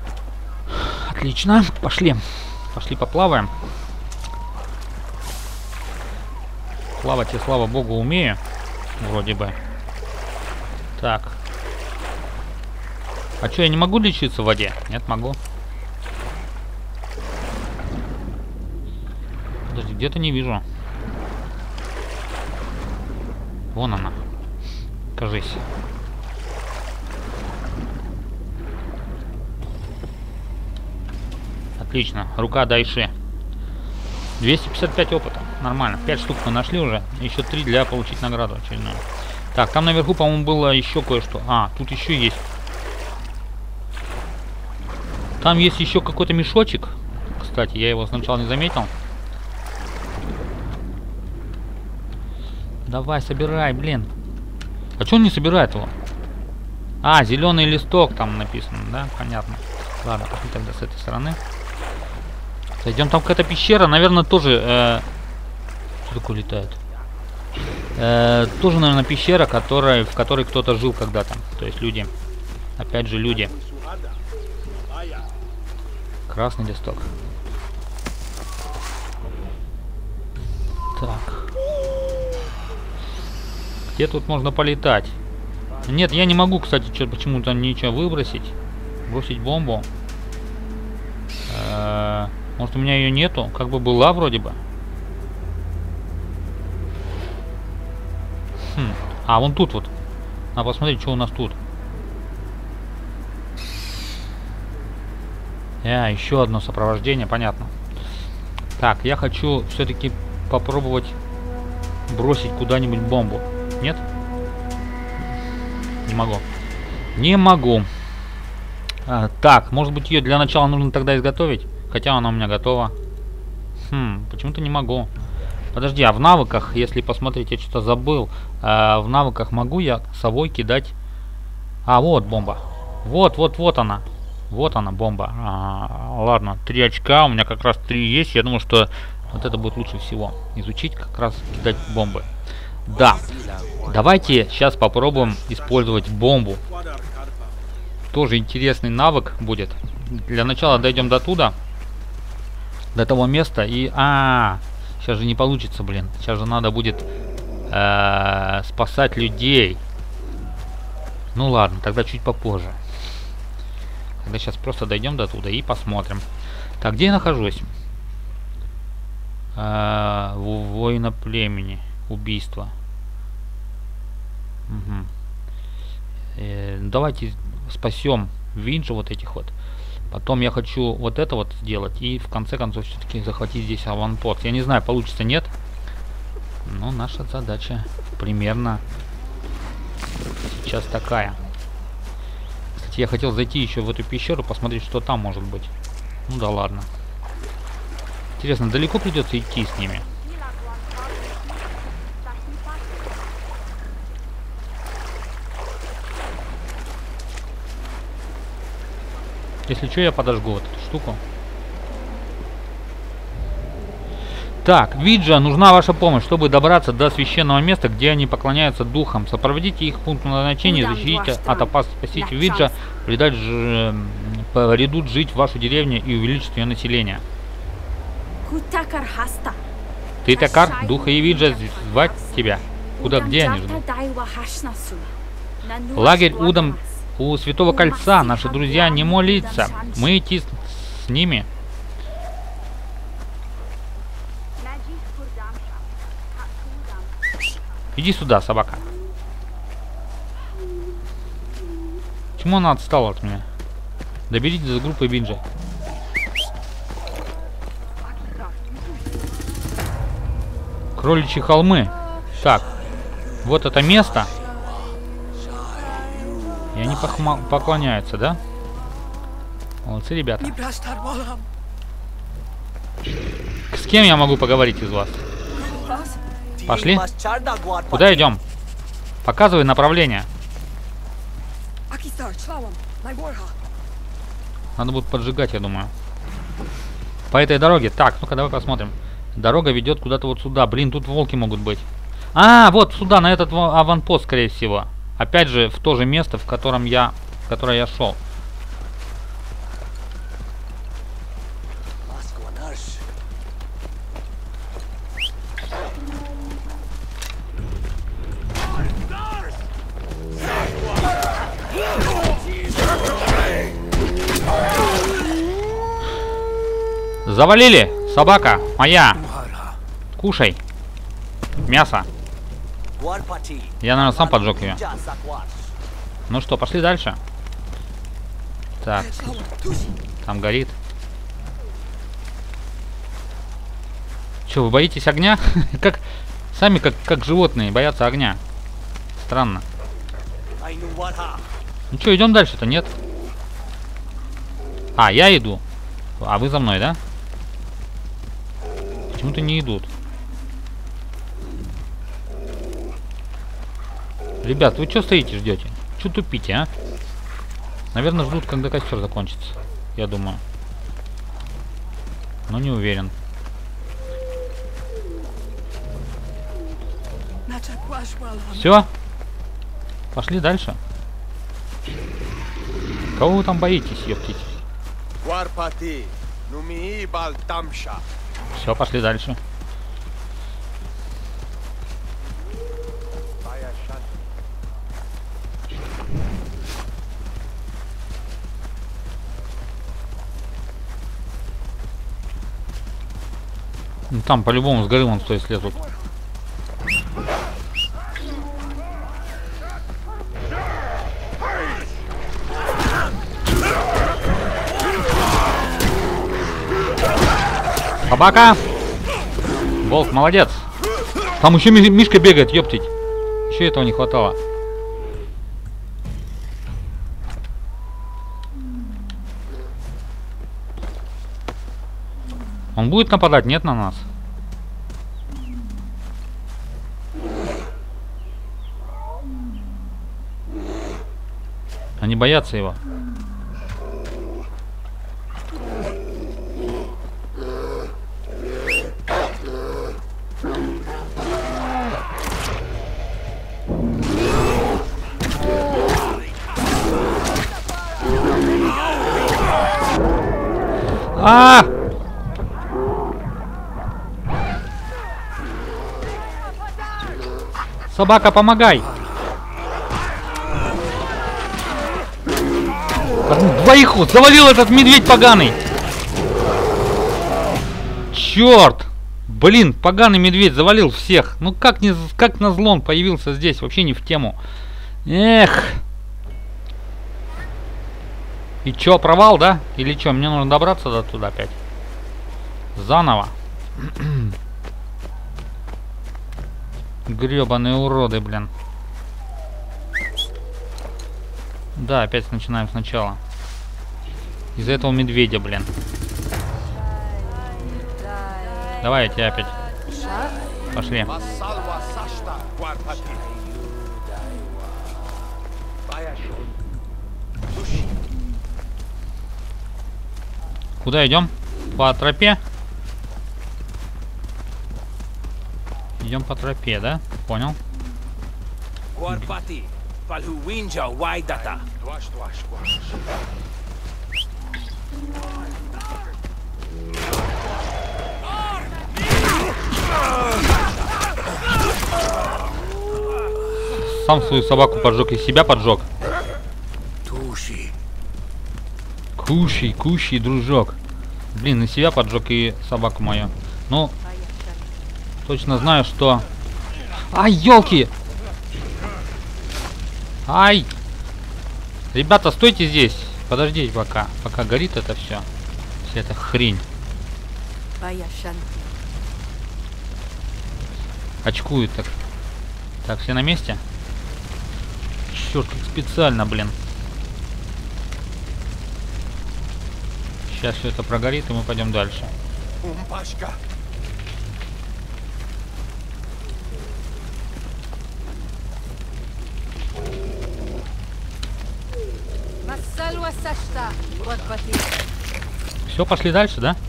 Отлично. Пошли. Пошли поплаваем. Плавать я, слава богу, умею. Вроде бы. Так. А что, я не могу лечиться в воде? Нет, могу. Подожди, где-то не вижу. Вон она. Кажись. Отлично. Рука Дайши. 255 опыта. Нормально. 5 штук мы нашли уже. Еще 3 для получить награду очередную. Так, там наверху, по-моему, было еще кое-что. А, тут еще есть. Там есть еще какой-то мешочек. Кстати, я его сначала не заметил. Давай, собирай, блин. А что он не собирает его? А, зеленый листок там написано, да? Понятно. Ладно, пошли тогда с этой стороны. Зайдем, там какая-то пещера, наверное, тоже... Что такое летает? Тоже, наверное, пещера, в которой кто-то жил когда-то. То есть люди. Опять же, люди. Красный листок. Так. Где тут можно полетать? Нет, я не могу, кстати, почему-то ничего выбросить. Бросить бомбу. Может, у меня ее нету? Как бы была вроде бы. А, вон тут вот. Надо посмотреть, что у нас тут. Еще одно сопровождение, понятно. Так, я хочу все-таки попробовать бросить куда-нибудь бомбу. Нет? Не могу. Не могу. Так, может быть, ее для начала нужно тогда изготовить? Хотя она у меня готова. Почему-то не могу. Подожди, а в навыках, если посмотреть, я что-то забыл. В навыках могу я совой кидать... А, вот бомба. Вот она. Вот она, бомба. Ладно, 3 очка. У меня как раз 3 есть. Я думаю, что вот это будет лучше всего. Изучить, как раз кидать бомбы. Да. Давайте сейчас попробуем использовать бомбу. Тоже интересный навык будет. Для начала дойдем до туда. До того места. И... сейчас же не получится, блин. Сейчас же надо будет спасать людей. Ну ладно, тогда чуть попозже. Тогда сейчас просто дойдем до туда и посмотрим. Так, где я нахожусь? Воина племени. Убийство. Давайте спасем Виджа вот этих вот. Потом я хочу вот это вот сделать. И в конце концов все-таки захватить здесь аванпост. Я не знаю, получится, нет. Но наша задача примерно сейчас такая. Кстати, я хотел зайти еще в эту пещеру, посмотреть, что там может быть. Ну да ладно. Интересно, далеко придется идти с ними? Если что, я подожгу вот эту штуку. Так, Виджа, нужна ваша помощь, чтобы добраться до священного места, где они поклоняются духам. Сопроводите их к пункту назначения, защитите от опасности, спасите Виджа, придут жить в вашу деревню и увеличить ее население. Ты Такар, духа и Виджа звать тебя. Куда, где они ждут? Лагерь Удам у Святого Кольца. Наши друзья не молятся. Мы идти с ними. Иди сюда, собака. Почему она отстала от меня? Доберитесь за группой Виджа. Кроличьи холмы. Так, вот это место. И они поклоняются, да? Молодцы, ребята. С кем я могу поговорить из вас? Пошли? Куда идем? Показывай направление. Надо будет поджигать, я думаю. По этой дороге. Так, ну-ка, давай посмотрим. Дорога ведет куда-то вот сюда. Блин, тут волки могут быть. А, вот сюда, на этот аванпост, скорее всего. Опять же, в то же место, в которое я шел. Завалили! Собака моя! Кушай! Мясо! Я, наверное, сам поджег ее. Ну что, пошли дальше. Так. Там горит. Че, вы боитесь огня? Как сами как животные боятся огня. Странно. Ну что, идем дальше-то, нет? А, я иду. А вы за мной, да? Почему-то не идут. Ребят, вы что стоите, ждете? Что тупите, а? Наверное, ждут, когда костер закончится. Я думаю. Но не уверен. Все? Пошли дальше. Кого вы там боитесь, ёптите? Все, пошли дальше. Ну, там по-любому с горы вон стоит слезут. Собака! Волк, молодец! Там еще Мишка бегает, ёптить. Еще этого не хватало. Он будет нападать, нет, на нас? Они боятся его. А! Собака, помогай! Двоих завалил этот медведь поганый! Черт! Блин, поганый медведь завалил всех! Ну как назло он появился здесь? Вообще не в тему. Эх! И чё, провал, да? Или чё, мне нужно добраться до туда опять? Заново. Гребаные уроды, блин. Да, опять начинаем сначала. Из-за этого медведя, блин. Давай, я тебя опять. Пошли. Куда идем? По тропе? Идем по тропе, да? Понял. Сам свою собаку поджег и себя поджег. Кушай, кушай, дружок. Блин, и себя поджег, и собаку мою. Ну, точно знаю, что... Ай, елки! Ай! Ребята, стойте здесь. Подождите пока горит это все. Вся эта хрень. Очкует так. Так, все на месте? Черт, как специально, блин. Сейчас все это прогорит, и мы пойдем дальше. Все, пошли дальше, да?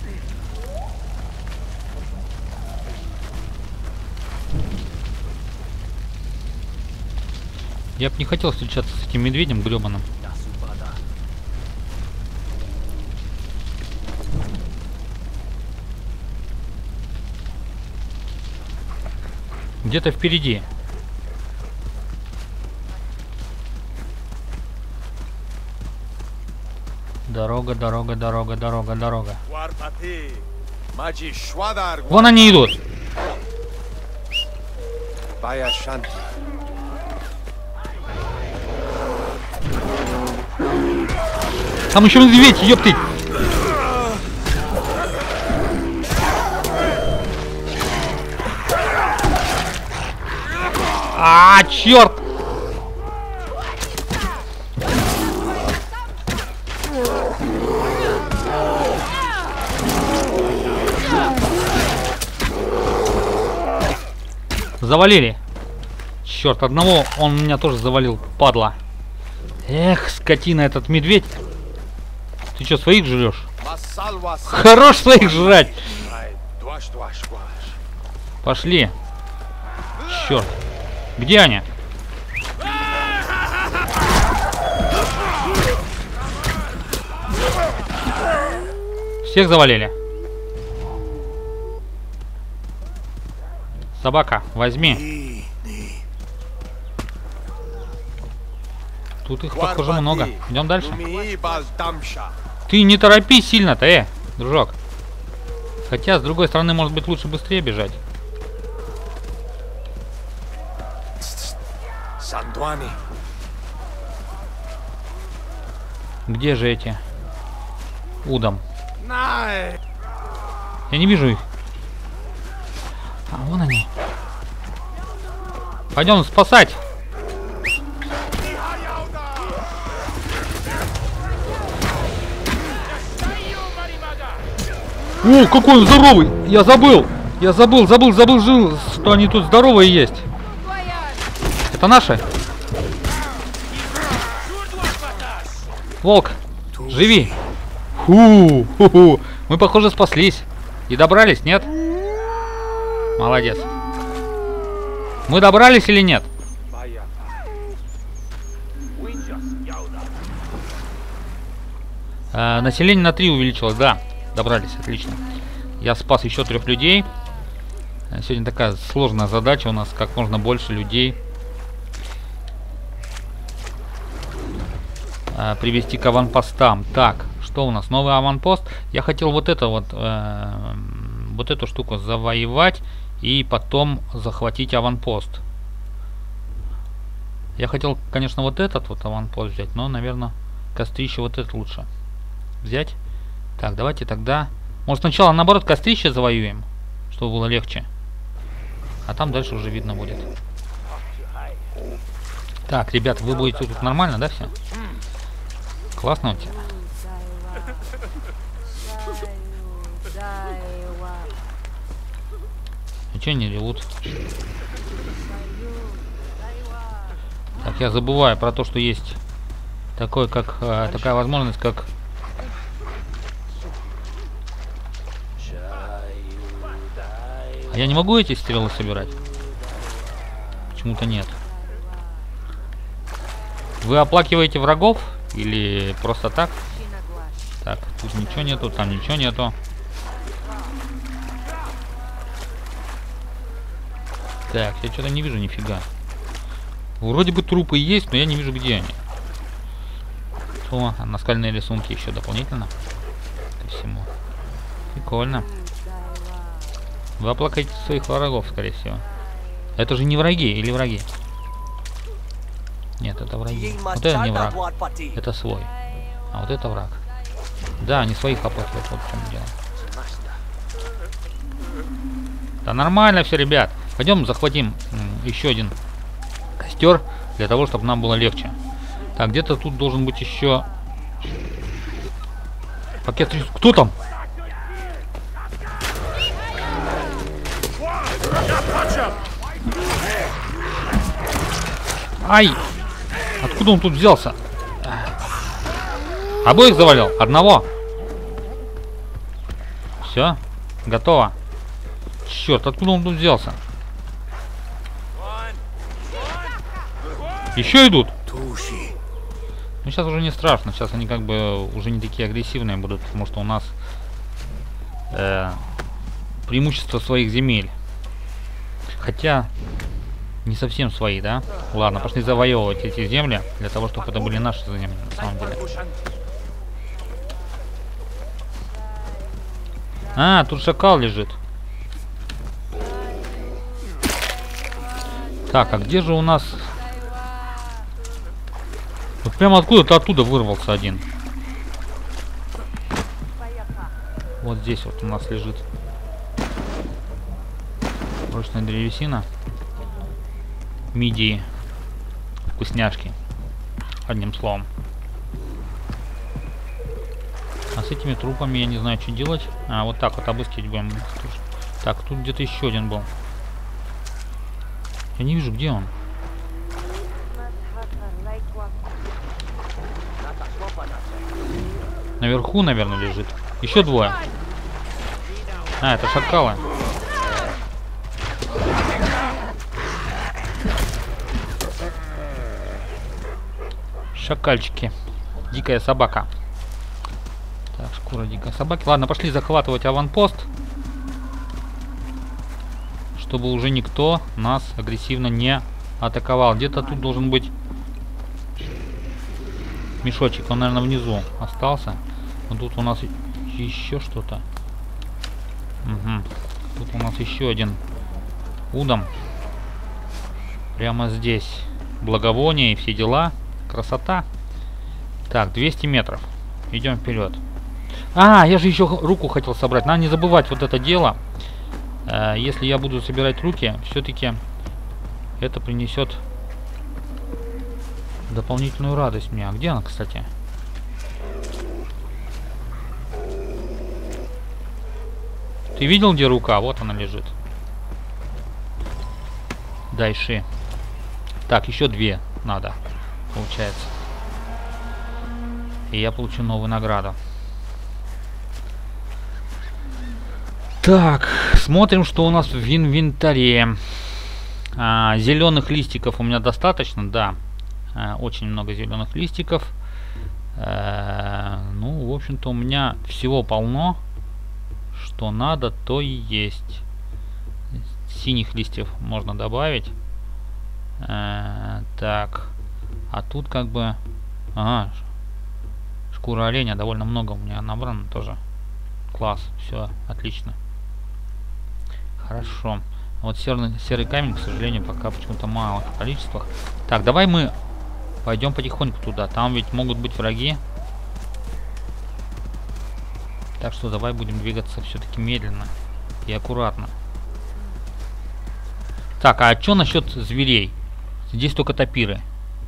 Я бы не хотел встречаться с этим медведем гребаным. Где-то впереди. Да, Дорога, дорога, дорога, дорога, дорога. Вон они идут. Там еще медведь, ёпты! А, черт! Завалили. Черт, одного он меня тоже завалил, падла. Эх, скотина этот медведь. Ты что, своих жрешь? Хорош своих жрать. Пошли. Черт. Где они? Всех завалили. Собака, возьми. Тут их, похоже, много. Идем дальше. Ты не торопись сильно-то, дружок. Хотя, с другой стороны, может быть, лучше быстрее бежать. Где же эти? Удом. Я не вижу их. А, вон они. Пойдем спасать. О, какой он здоровый! Я забыл, что они тут здоровые есть. Это наши? Волк, живи! Ху-ху-ху. Мы, похоже, спаслись. И добрались, нет? Молодец. Мы добрались или нет? Население на 3 увеличилось, да. Добрались, отлично. Я спас еще 3 людей. Сегодня такая сложная задача у нас, как можно больше людей привести к аванпостам. Так, что у нас? Новый аванпост. Я хотел вот это вот эту штуку завоевать и потом захватить аванпост. Я хотел, конечно, вот этот вот аванпост взять, но, наверное, кострище вот это лучше взять. Так, давайте тогда... Может, сначала, наоборот, кострище завоюем, чтобы было легче. А там дальше уже видно будет. Так, ребят, вы будете тут нормально, да, все? Классно у тебя. Ничего не ревут. Так, я забываю про то, что есть такое, как такая возможность, как... А я не могу эти стрелы собирать? Почему-то нет. Вы оплакиваете врагов? Или просто так? Так, тут ничего нету, там ничего нету. Так, я что-то не вижу нифига. Вроде бы трупы есть, но я не вижу, где они. О, наскальные рисунки еще дополнительно ко всему. Прикольно. Вы оплакаете своих врагов, скорее всего. Это же не враги или враги? Нет, это враги. Вот это не враг. Это свой. А вот это враг. Да, они своих оплакивают, вот в чем дело. Да нормально все, ребят. Пойдем захватим еще один костер, для того, чтобы нам было легче. Так, где-то тут должен быть еще пакет. Кто там? Ай! Откуда он тут взялся? Обоих завалил? Одного? Все? Готово. Черт, откуда он тут взялся? Еще идут? Ну сейчас уже не страшно. Сейчас они как бы уже не такие агрессивные будут, потому что у нас преимущество своих земель. Хотя не совсем свои, да? Ладно, пошли завоевывать эти земли, для того, чтобы это были наши земли, на самом деле. А, тут шакал лежит. Так, а где же у нас... Вот прямо откуда-то оттуда вырвался один. Вот здесь вот у нас лежит прочная древесина. Мидии. Вкусняшки. Одним словом. А с этими трупами я не знаю, что делать. А, вот так вот обыскивать будем. Так, тут где-то еще один был. Я не вижу, где он. Наверху, наверное, лежит. Еще двое. А, это шакалы. Шакальчики. Дикая собака. Так, шкура дикой собаки. Ладно, пошли захватывать аванпост. Чтобы уже никто нас агрессивно не атаковал. Где-то тут должен быть мешочек. Он, наверное, внизу остался. Вот тут у нас еще что-то. Угу. Тут у нас еще один удом. Прямо здесь. Благовоние и все дела. Красота. Так, 200 метров. Идем вперед. А, я же еще руку хотел собрать. Надо не забывать вот это дело. Если я буду собирать руки, все-таки это принесет дополнительную радость мне. А где она, кстати? Ты видел, где рука? Вот она лежит. Дальше. Так, еще две надо, получается. И я получу новую награду. Так, смотрим, что у нас в инвентаре. Зеленых листиков у меня достаточно, да. Очень много зеленых листиков. Ну, в общем-то, у меня всего полно. Что надо, то и есть. Синих листьев можно добавить. Так. А тут как бы... Ага. Шкура оленя довольно много у меня набрано тоже. Класс. Все, отлично. Хорошо. Вот серый камень, к сожалению, пока почему-то в малых количествах. Так, давай мы пойдем потихоньку туда. Там ведь могут быть враги. Так что давай будем двигаться все-таки медленно и аккуратно. Так, а что насчет зверей? Здесь только тапиры.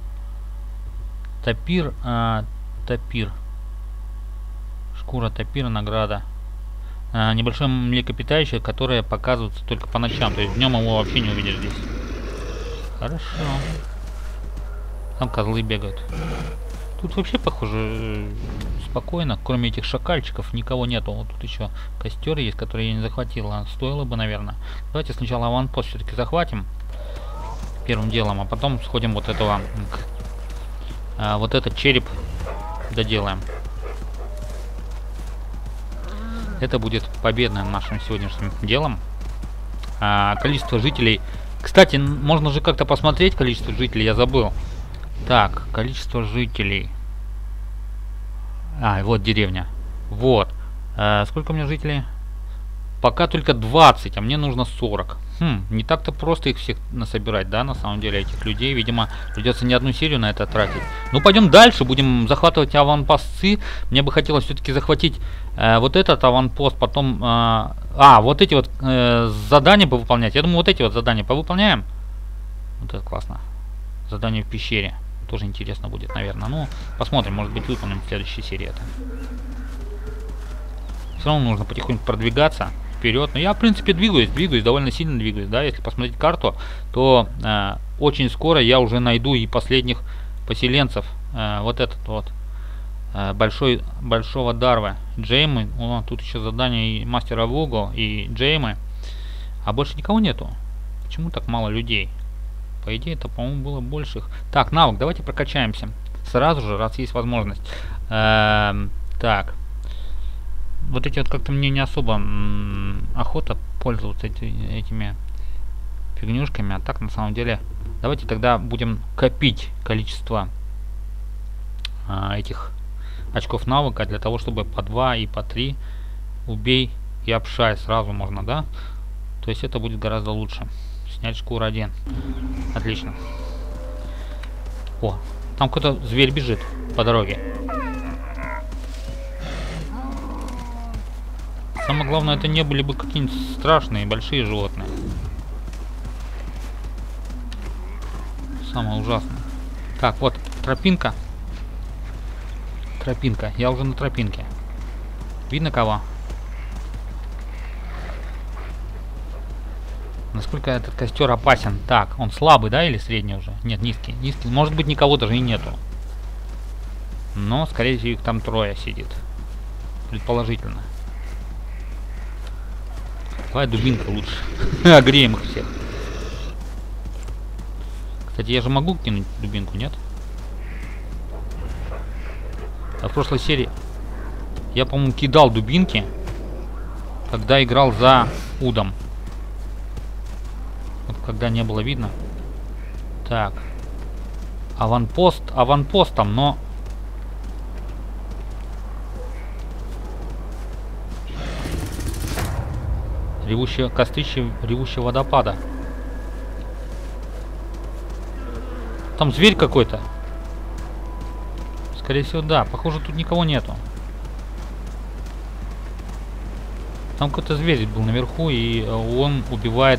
Тапир, тапир. Шкура тапира, награда. Небольшое млекопитающее, которое показывается только по ночам. То есть днем его вообще не увидишь здесь. Хорошо. Там козлы бегают. Тут вообще, похоже, спокойно. Кроме этих шакальчиков никого нету. Вот тут еще костер есть, который я не захватил. Стоило бы, наверное. Давайте сначала аванпост все-таки захватим. Первым делом. А потом сходим вот этого... вот этот череп доделаем. Это будет победным нашим сегодняшним делом. Количество жителей... Кстати, можно же как-то посмотреть количество жителей. Я забыл. Так, количество жителей. Вот деревня. Вот. Сколько у меня жителей? Пока только 20, а мне нужно 40. Не так-то просто их всех насобирать, да, на самом деле, этих людей. Видимо, придется не одну серию на это тратить. Ну, пойдем дальше, будем захватывать аванпосты. Мне бы хотелось все-таки захватить вот этот аванпост, потом... вот эти вот задания повыполнять. Я думаю, вот эти вот задания повыполняем. Вот это классно. Задание в пещере. Тоже интересно будет, наверное. Ну, посмотрим, может быть, выполним в следующей серии это. Все равно нужно потихоньку продвигаться вперед. Но я, в принципе, двигаюсь, довольно сильно двигаюсь. Да, если посмотреть карту, то очень скоро я уже найду и последних поселенцев. Вот этот вот. Большого Дарва. Джеймы. Тут еще задание и мастера Вуго, и Джеймы. А больше никого нету. Почему так мало людей? По идее, это, по-моему, было больше. Так, навык, давайте прокачаемся. Сразу же, раз есть возможность. Так. Вот эти вот как-то мне не особо охота пользоваться этими фигнюшками. А так, на самом деле, давайте тогда будем копить количество этих очков навыка для того, чтобы по 2 и по 3 убей и обшай сразу можно, да? То есть это будет гораздо лучше. Снять шкуру 1. Отлично. О, там какой-то зверь бежит по дороге. Самое главное, это не были бы какие-нибудь страшные большие животные. Самое ужасное. Так, вот тропинка. Тропинка. Я уже на тропинке. Видно кого? Насколько этот костер опасен? Так, он слабый, да, или средний уже? Нет, низкий. Низкий. Может быть, никого даже и нету. Но, скорее всего, их там 3 сидит. Предположительно. Давай дубинка лучше. Огреем их всех. Кстати, я же могу кинуть дубинку, нет? А в прошлой серии я, по-моему, кидал дубинки, когда играл за Удом. Вот когда не было видно. Так. Аванпост аванпостом, но... Ревущее кострище ревущего водопада. Там зверь какой-то. Скорее всего, да. Похоже, тут никого нету. Там какой-то зверь был наверху, и он убивает.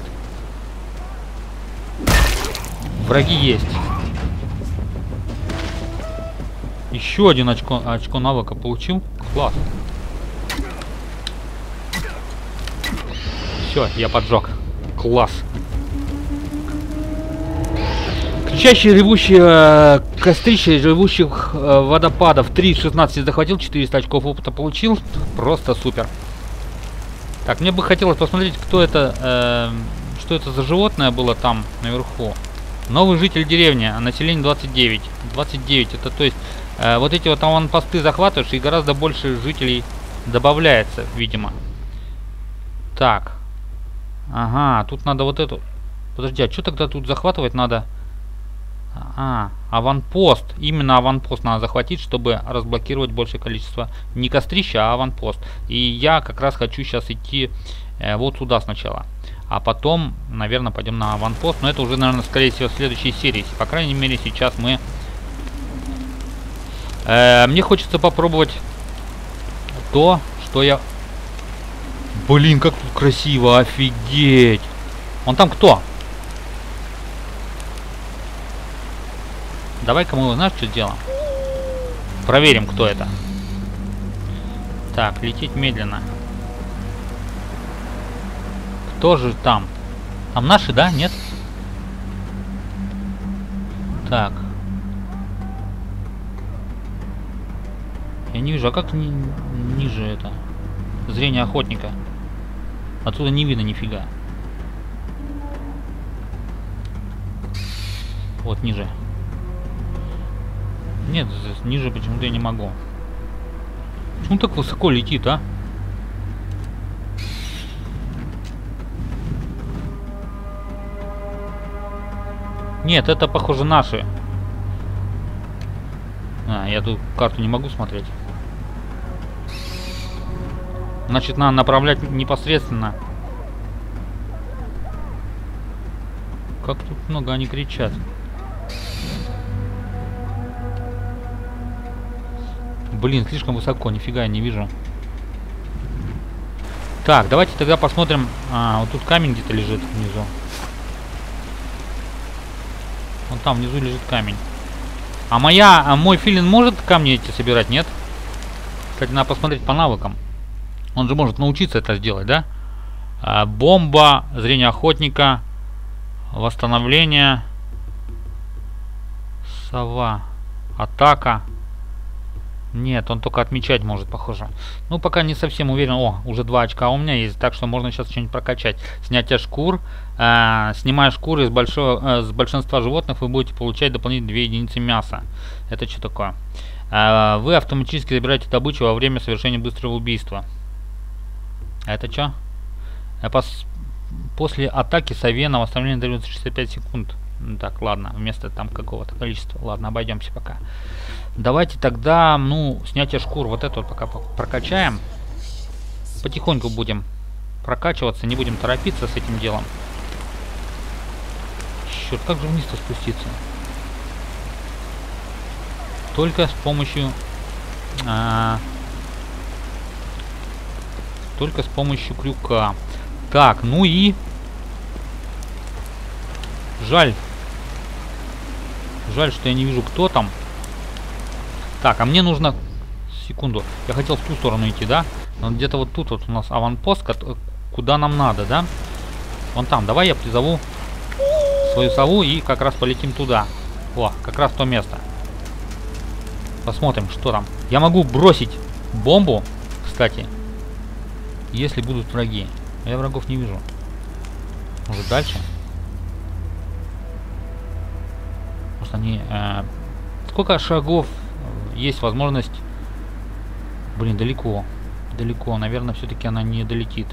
Враги есть. Еще один очко навыка получил. Класс. Все, я поджег. Класс. Кричащие ревущие кострища ревущих водопадов. 3 из 16 захватил, 400 очков опыта получил. Просто супер. Так, мне бы хотелось посмотреть, кто это, что это за животное было там наверху. Новый житель деревни, а население 29. 29, это то есть, вот эти вот аванпосты захватываешь, и гораздо больше жителей добавляется, видимо. Так. Ага, тут надо вот эту... Подожди, а что тогда тут захватывать надо? Аванпост. Именно аванпост надо захватить, чтобы разблокировать большее количество. Не кострища, а аванпост. И я как раз хочу сейчас идти вот сюда сначала. А потом, наверное, пойдем на аванпост. Но это уже, наверное, скорее всего, в следующей серии. По крайней мере, сейчас мы... мне хочется попробовать то, что я... Блин, как тут красиво, офигеть. Он там кто? Давай-ка мы, знаешь, что сделаем? Проверим, кто это. Так, лететь медленно. Кто же там? Там наши, да? Нет? Так. Я не вижу, а как ниже это? Зрение охотника. Отсюда не видно нифига. Вот ниже. Нет, ниже почему-то я не могу. Почему так высоко летит, а? Нет, это похоже наши. Я тут карту не могу смотреть. Значит, надо направлять непосредственно. Как тут много они кричат. Блин, слишком высоко, нифига я не вижу. Так, давайте тогда посмотрим. Вот тут камень где-то лежит внизу. Вон там внизу лежит камень. Мой филин может камни эти собирать, нет? Кстати, надо посмотреть по навыкам. Он же может научиться это сделать, да? Бомба, зрение охотника, восстановление, сова, атака. Нет, он только отмечать может, похоже. Ну, пока не совсем уверен. О, уже 2 очка у меня есть, так что можно сейчас что-нибудь прокачать. Снятие шкур. Снимая шкуры с большинства животных, вы будете получать дополнительно 2 единицы мяса. Это что такое? Вы автоматически забираете добычу во время совершения быстрого убийства. Это что? После атаки сове на восстановление дается 65 секунд. Так, ладно, вместо там какого-то количества. Ладно, обойдемся пока. Давайте тогда, снятие шкур. Вот это вот пока прокачаем. потихоньку будем прокачиваться, не будем торопиться с этим делом. Черт, как же вниз-то спуститься? Только с помощью... только с помощью крюка. Так, ну и... Жаль. Жаль, что я не вижу, кто там. Так, а мне нужно... Секунду. Я хотел в ту сторону идти, да? Но где-то вот тут вот у нас аванпост, куда нам надо, да? Вон там. Давай я призову свою сову и как раз полетим туда. О, как раз то место. Посмотрим, что там. Я могу бросить бомбу, кстати, если будут враги. Я врагов не вижу. Может, дальше? Может, они... сколько шагов есть возможность... Блин, далеко. Далеко. Наверное, все-таки она не долетит.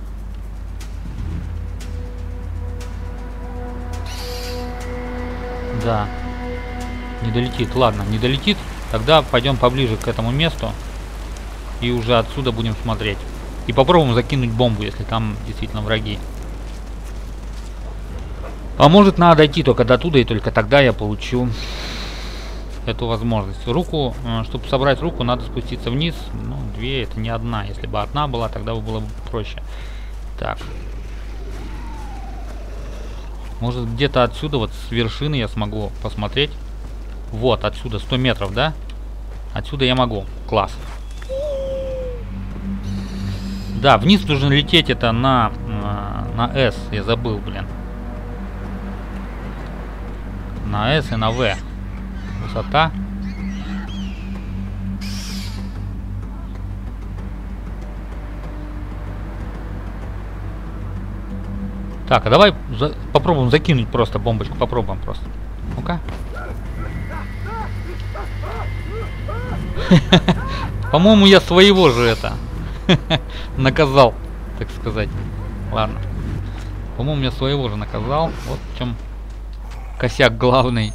Да. Не долетит. Ладно, не долетит. Тогда пойдем поближе к этому месту. И уже отсюда будем смотреть. И попробуем закинуть бомбу, если там действительно враги. А может, надо дойти только до туда, и только тогда я получу эту возможность. Руку, чтобы собрать руку, надо спуститься вниз. Ну, две, это не одна. Если бы одна была, тогда было бы проще. Так. Может, где-то отсюда, вот с вершины я смогу посмотреть. Вот, отсюда 100 метров, да? Отсюда я могу. Класс. Да, вниз нужно лететь это на S. Я забыл, блин. На S и на V. Высота. Так, а давай попробуем закинуть просто бомбочку. Попробуем просто. Ну-ка. По-моему, я своего же это наказал, так сказать. Ладно. По-моему, я своего же наказал. Вот в чем косяк главный.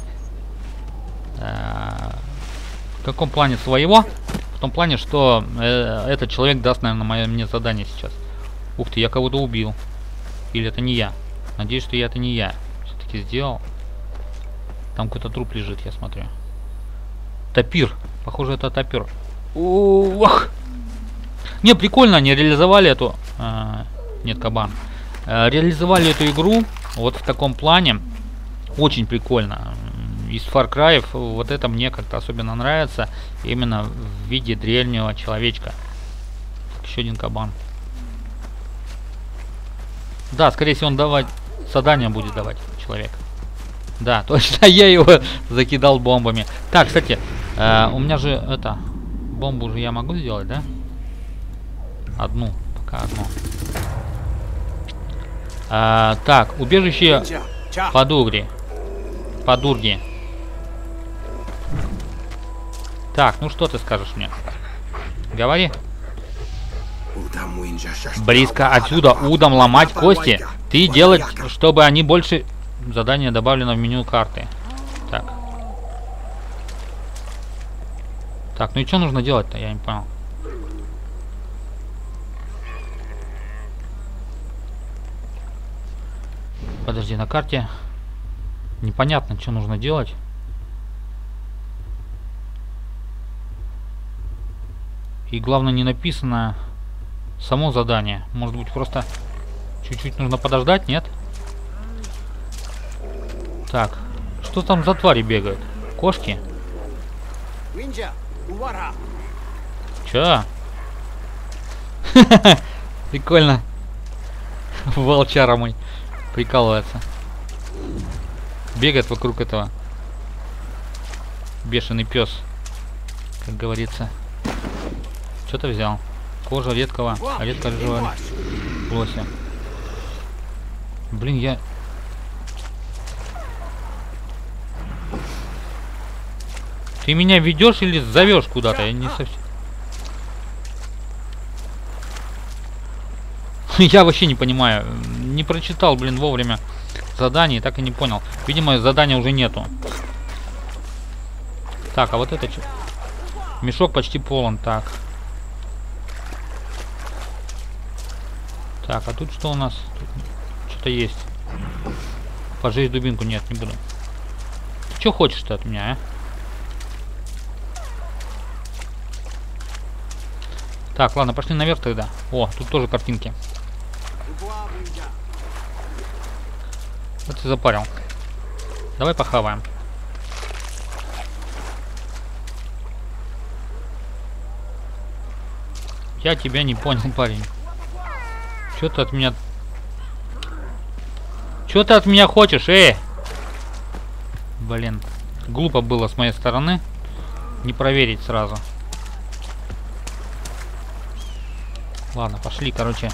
В каком плане своего? В том плане, что этот человек даст, наверное, мне задание сейчас. Ух ты, я кого-то убил. Или это не я? Надеюсь, что это не я. Все-таки сделал. Там какой-то труп лежит, я смотрю. Топир. Похоже, это топир. Ох! Не, прикольно, они реализовали эту... нет, кабан. Реализовали эту игру вот в таком плане. Очень прикольно. Из Far Cry вот это мне как-то особенно нравится. Именно в виде древнего человечка. Еще один кабан. Да, скорее всего, он давать задание будет давать человек. Да, точно, я его закидал бомбами. Так, кстати, у меня же это... Бомбу же я могу сделать, да? Одну, пока одну. Так, убежище Подурги. Так, ну что ты скажешь мне? Говори. Близко отсюда удом ломать кости. Ты делать, чтобы они больше... Задание добавлено в меню карты. Так. Так, ну и что нужно делать-то? Я не понял. Подожди, на карте непонятно, что нужно делать. И главное, не написано само задание. Может быть, просто чуть-чуть нужно подождать, нет? Так, что там за твари бегают? Кошки? Чё? Прикольно. Волчара мой прикалывается. Бегает вокруг этого. Бешеный пес, как говорится. Что ты взял? Кожа редкого лося. Блин, я... Ты меня ведешь или зовешь куда-то? Я не совсем... Я вообще не понимаю. Не прочитал, блин, вовремя задание, так и не понял. Видимо, задания уже нету. Так, а вот это что? Мешок почти полон. Так. Так, а тут что у нас? Что-то есть. Пожечь дубинку? Нет, не буду. Ты что хочешь-то от меня, а? Так, ладно, пошли наверх тогда. О, тут тоже картинки. Вот ты запарил. Давай похаваем. Я тебя не понял, парень. Что ты от меня... Что ты от меня хочешь, Блин, глупо было с моей стороны не проверить сразу. Ладно, пошли, короче,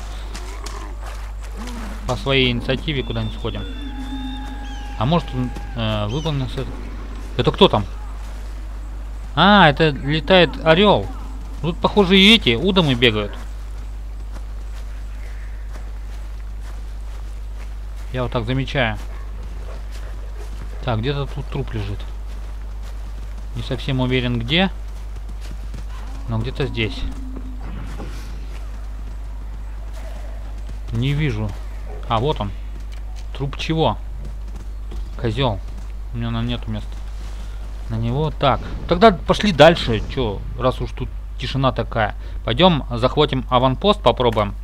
по своей инициативе куда-нибудь сходим. А может, выполнил... Это кто там? А, это летает орел. Тут, похоже, и эти удомы бегают. Я вот так замечаю. Так, где-то тут труп лежит. Не совсем уверен где. Но где-то здесь. Не вижу. А, вот он. Труп чего? Козел. У меня нету места. На него. Так. Тогда пошли дальше. Че, раз уж тут тишина такая. Пойдем захватим аванпост, попробуем.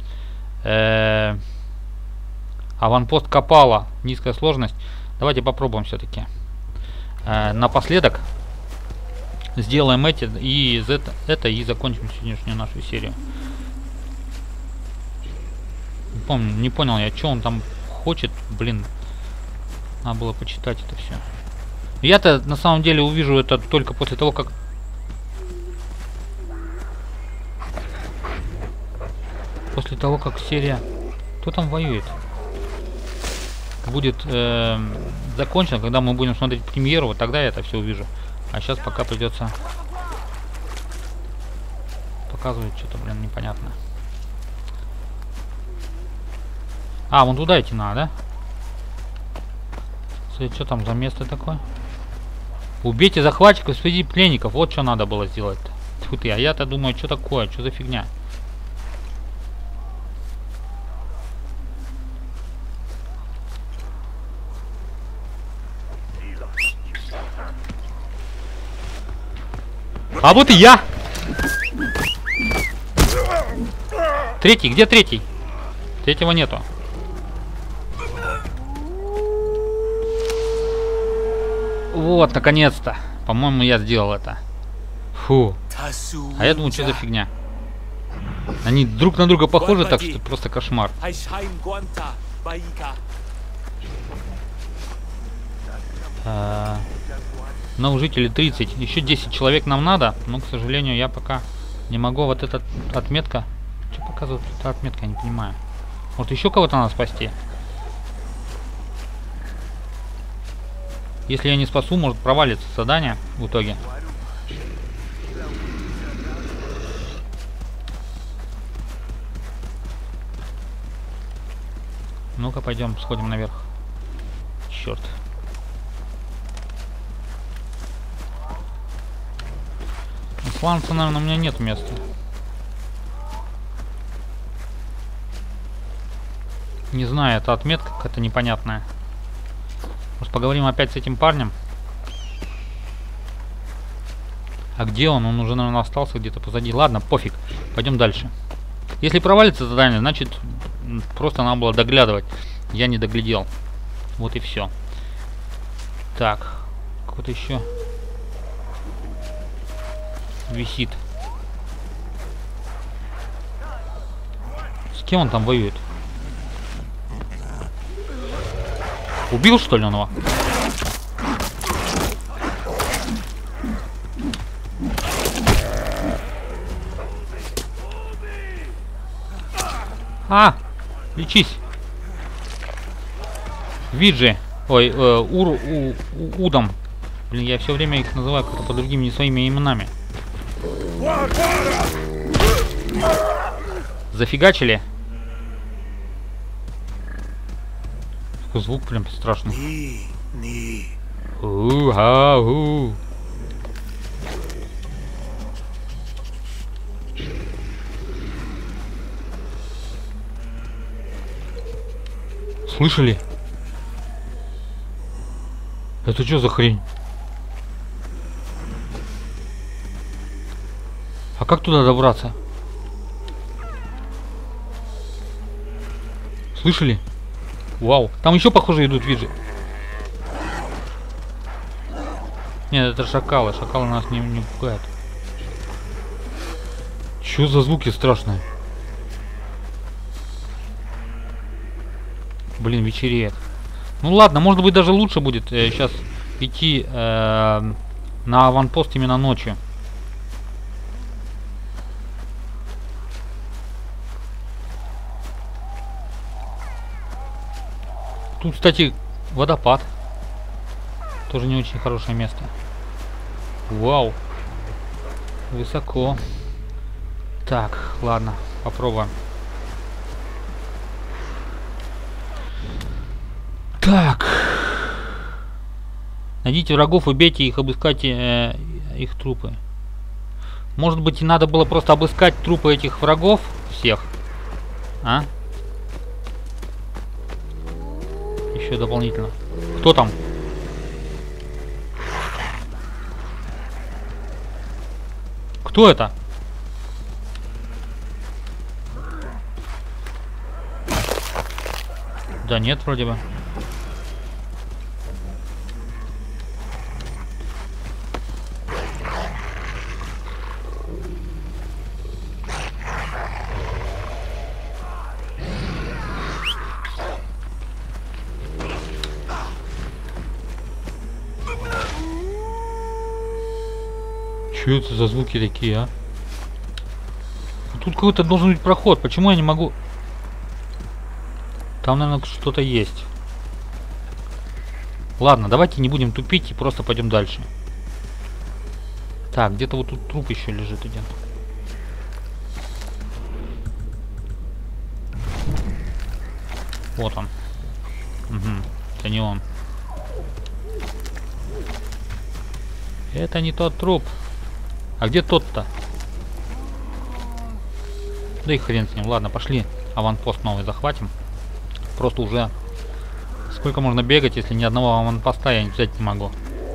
Аванпост Капала. Низкая сложность. Давайте попробуем все-таки. Напоследок сделаем это и закончим сегодняшнюю нашу серию. Не помню, не понял я, что он там хочет. Блин, надо было почитать это все. Я-то на самом деле увижу это только после того, как... После того, как серия... Кто там воюет? Будет закончено, когда мы будем смотреть премьеру, вот тогда я это все увижу. А сейчас пока придется показывать что-то, блин, непонятно. А, вон туда идти надо, да? Смотри, что там за место такое? Убейте захватчиков, сведи пленников. Вот что надо было сделать-то. Тьфу ты, а я-то думаю, что такое, что за фигня? А вот и я! Третий, где третий? Третьего нету. Вот, наконец-то. По-моему, я сделал это. Фу. А я думаю, что за фигня. Они друг на друга похожи, так что просто кошмар. Новых жителей 30. Еще 10 человек нам надо. Но, к сожалению, я пока не могу. Вот эта отметка. Что показывает эта отметка, я не понимаю. Может, еще кого-то надо спасти? Если я не спасу, может провалиться задание в итоге. Ну-ка, пойдем, сходим наверх. Черт. Сланца, наверное, у меня нет места. Не знаю, это отметка какая-то непонятная. Может, поговорим опять с этим парнем? А где он? Он уже, наверное, остался где-то позади. Ладно, пофиг. Пойдем дальше. Если провалится задание, значит, просто надо было доглядывать. Я не доглядел. Вот и все. Так. Какой-то еще висит. С кем он там воюет? Убил, что ли, он его? А! Лечись! Виджи! Ой, Удом. Блин, я все время их называю как-то по другим не своими именами. Зафигачили? Звук прям страшный. У-ха-у. Слышали? Это что за хрень? А как туда добраться? Слышали? Вау. Там еще, похоже, идут виджи. Нет, это шакалы. Шакалы нас не пугают. Что за звуки страшные? Блин, вечереет. Ну ладно, может быть даже лучше будет сейчас идти на аванпост именно ночью. Тут, кстати, водопад. Тоже не очень хорошее место. Вау. Высоко. Так, ладно, попробуем. Так. Найдите врагов, убейте их, обыскайте их трупы. Может быть, и надо было просто обыскать трупы этих врагов всех. А? Еще дополнительно. Кто там? Кто это? Да нет, вроде бы. Что это за звуки такие, а? Тут какой-то должен быть проход. Почему я не могу? Там, наверное, что-то есть. Ладно, давайте не будем тупить и просто пойдем дальше. Так, где-то вот тут труп еще лежит один. Вот он. Угу, это не он. Это не тот труп. А где тот-то? Да и хрен с ним. Ладно, пошли. Аванпост новый захватим. Просто уже... Сколько можно бегать, если ни одного аванпоста я взять не могу.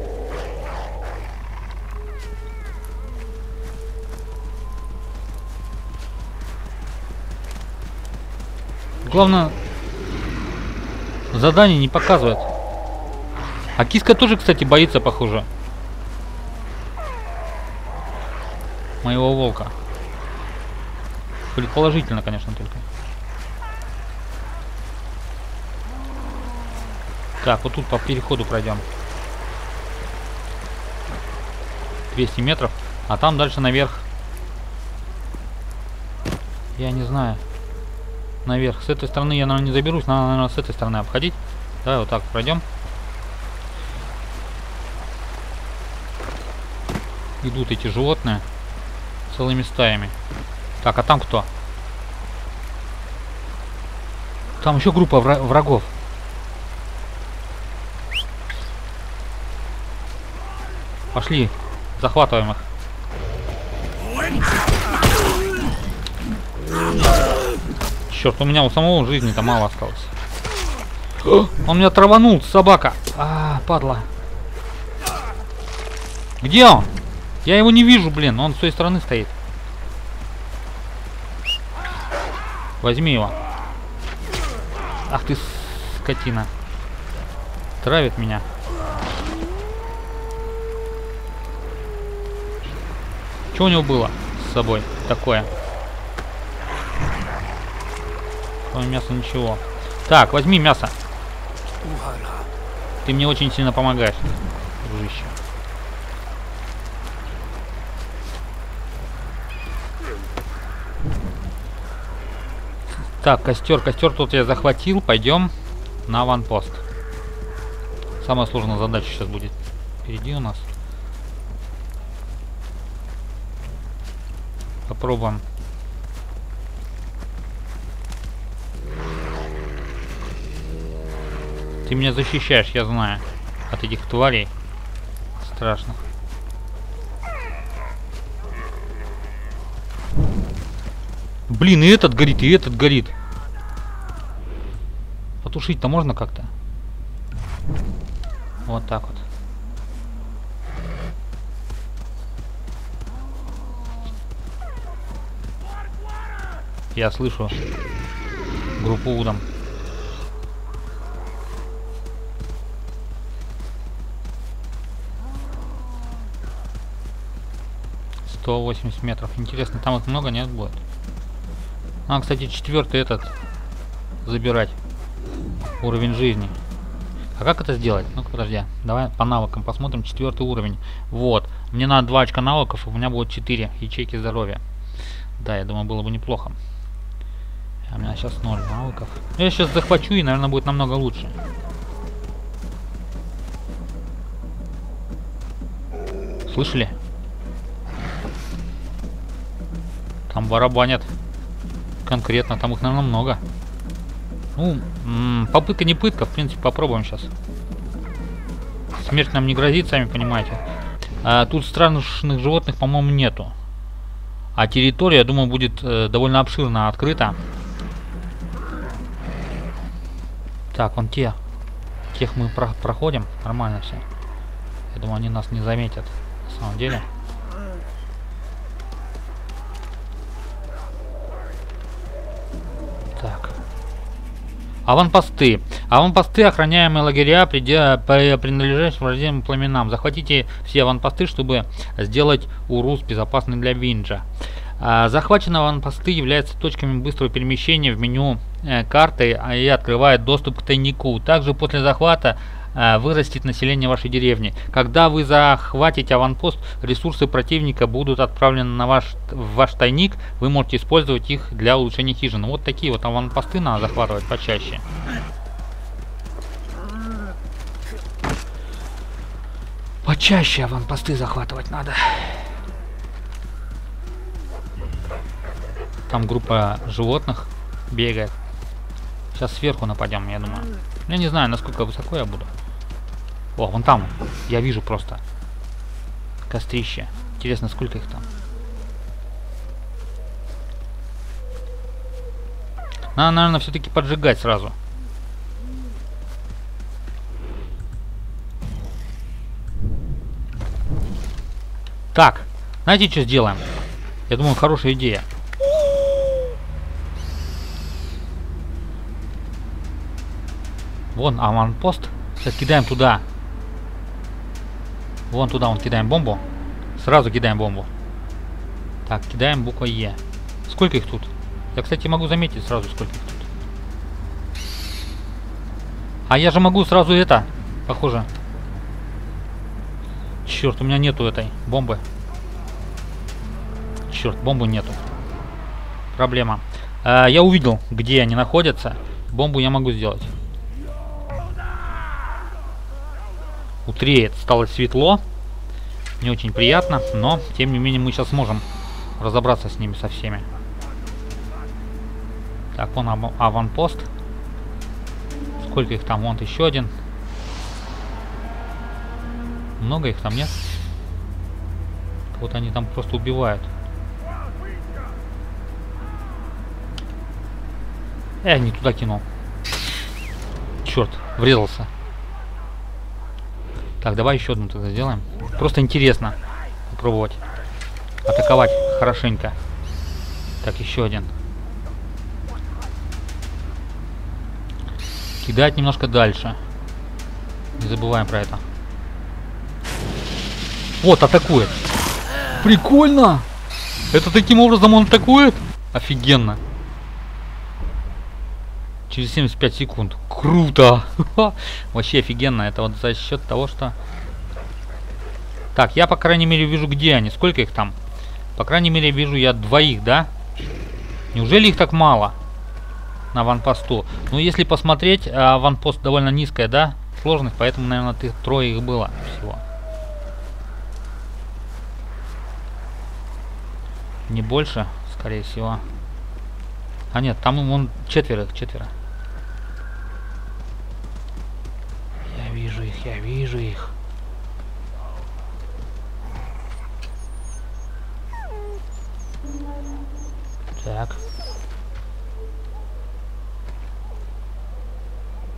Главное... Задание не показывает. А киска тоже, кстати, боится, похоже. Моего волка. Предположительно, конечно, только. Так, вот тут по переходу пройдем. 200 метров. А там дальше наверх. Я не знаю. Наверх. С этой стороны я, наверное, не заберусь. Надо, наверное, с этой стороны обходить. Давай вот так пройдем. Идут эти животные. Целыми стаями. Так, а там кто? Там еще группа врагов. Пошли, захватываем их. Черт, у меня у самого жизни-то мало осталось. Он меня траванул, собака. А, падла. Где он? Я его не вижу, блин, он с той стороны стоит. Возьми его. Ах ты, скотина. Травит меня. Что у него было с собой такое? Кроме мяса ничего. Так, возьми мясо. Ты мне очень сильно помогаешь, дружище. Так, костер тут я захватил. Пойдем на аванпост. Самая сложная задача сейчас будет впереди у нас. Попробуем. Ты меня защищаешь, я знаю, от этих тварей. Страшно. Блин, и этот горит, и этот горит. Потушить-то можно как-то? Вот так вот. Я слышу группу Удом. 180 метров. Интересно, там их много, нет, будет? А, кстати, 4-й этот забирать. Уровень жизни. А как это сделать? Ну-ка, подожди. Давай по навыкам посмотрим. 4-й уровень. Вот. Мне надо 2 очка навыков, и у меня будет 4 ячейки здоровья. Да, я думаю, было бы неплохо. А у меня сейчас 0 навыков. Я сейчас захвачу, и, наверное, будет намного лучше. Слышали? Там барабанят. Конкретно, там их, наверное, много. Ну, попытка не пытка, в принципе, попробуем сейчас. Смерть нам не грозит, сами понимаете. Тут страшных животных, по-моему, нету. А территория, я думаю, будет довольно обширно открыта. Так, вон тех мы проходим. Нормально все. Я думаю, они нас не заметят. На самом деле. Так. Аванпосты. Аванпосты, охраняемые лагеря, принадлежащие враждебным племенам. Захватите все аванпосты, чтобы сделать Урус безопасным для Винджа. Захваченные аванпосты являются точками быстрого перемещения в меню карты и открывают доступ к тайнику. Также после захвата вырастет население вашей деревни. Когда вы захватите аванпост, ресурсы противника будут отправлены в ваш тайник. Вы можете использовать их для улучшения хижины. Вот такие вот аванпосты надо захватывать почаще. Почаще аванпосты захватывать надо. Там группа животных бегает. Сейчас сверху нападем, я думаю. Я не знаю, насколько высоко я буду. О, вон там. Я вижу просто. Кострище. Интересно, сколько их там? Надо, наверное, все-таки поджигать сразу. Так, знаете, что сделаем? Я думаю, хорошая идея. Вон аванпост. Сейчас кидаем туда. Вон туда вон кидаем бомбу. Сразу кидаем бомбу. Так, кидаем буква Е. Сколько их тут? Я, кстати, могу заметить сразу, сколько их тут. А я же могу сразу это. Похоже. Черт, у меня нету этой бомбы. Черт, бомбы нету. Проблема. Я увидел, где они находятся. Бомбу я могу сделать. Утреет, стало светло. Не очень приятно, но тем не менее мы сейчас сможем разобраться с ними со всеми. Так, вон аванпост. Сколько их там? Вон еще один. Много их там нет? Вот они там просто убивают. Не туда кинул. Черт, врезался. Так, давай еще одну тогда сделаем. Просто интересно попробовать атаковать хорошенько. Так, еще один. Кидать немножко дальше. Не забываем про это. Вот, атакует. Прикольно! Это таким образом он атакует? Офигенно. Через 75 секунд. Круто! Вообще офигенно. Это вот за счет того, что... Так, я по крайней мере вижу, где они. Сколько их там? По крайней мере вижу я двоих, да? Неужели их так мало? На аванпосту. Ну, если посмотреть, аванпост довольно низкая, да? Сложность, поэтому, наверное, трое их было всего. Не больше, скорее всего. А нет, там вон четверо. Я вижу их. Так.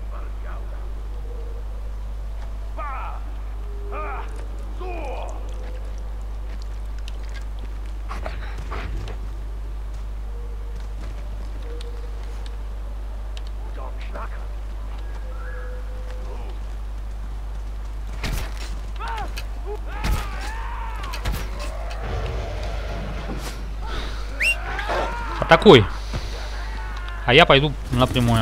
Атакуй. А я пойду напрямую.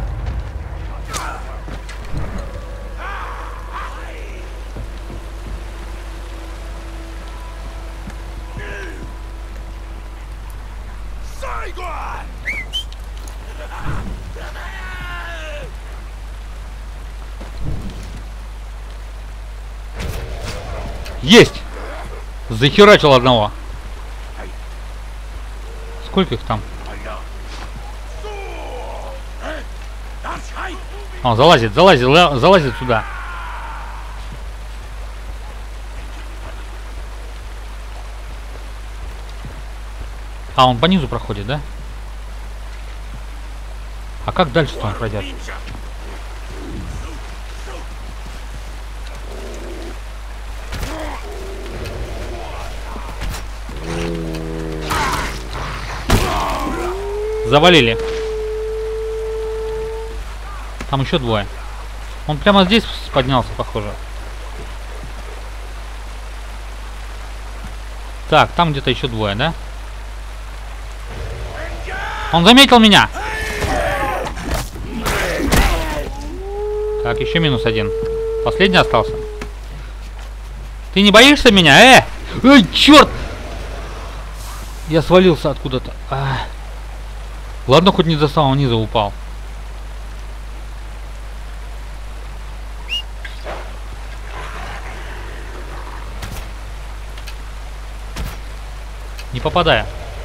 Есть! Захерачил одного. Сколько их там? О, залазит сюда. А, он по низу проходит, да? А как дальше-то он пройдет? Завалили. Там еще двое. Он прямо здесь поднялся, похоже. Так, там где-то еще двое, да? Он заметил меня! Так, еще минус один. Последний остался. Ты не боишься меня, Эй, черт! Я свалился откуда-то. Ладно, хоть не до самого низа упал. Не попадая.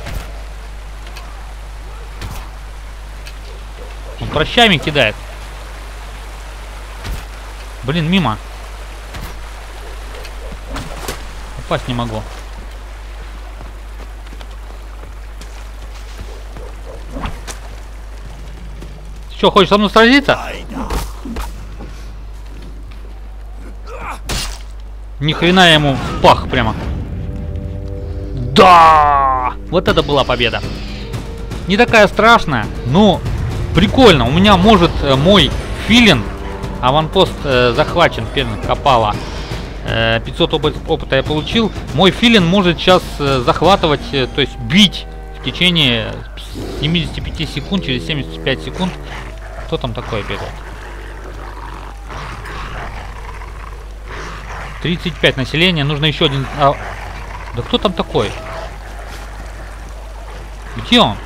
Он прощами кидает. Блин, мимо. Попасть не могу. Что, хочешь со мной сразиться? Ни хрена я ему в пах прямо. Да! Вот это была победа. Не такая страшная, но прикольно. У меня может мой филин. Аванпост захвачен, Копала. 500 опыта я получил. Мой филин может сейчас захватывать, то есть бить в течение 75 секунд, через 75 секунд. Кто там такое бегает? 35 населения, нужно еще один... Да кто там такой? Где он?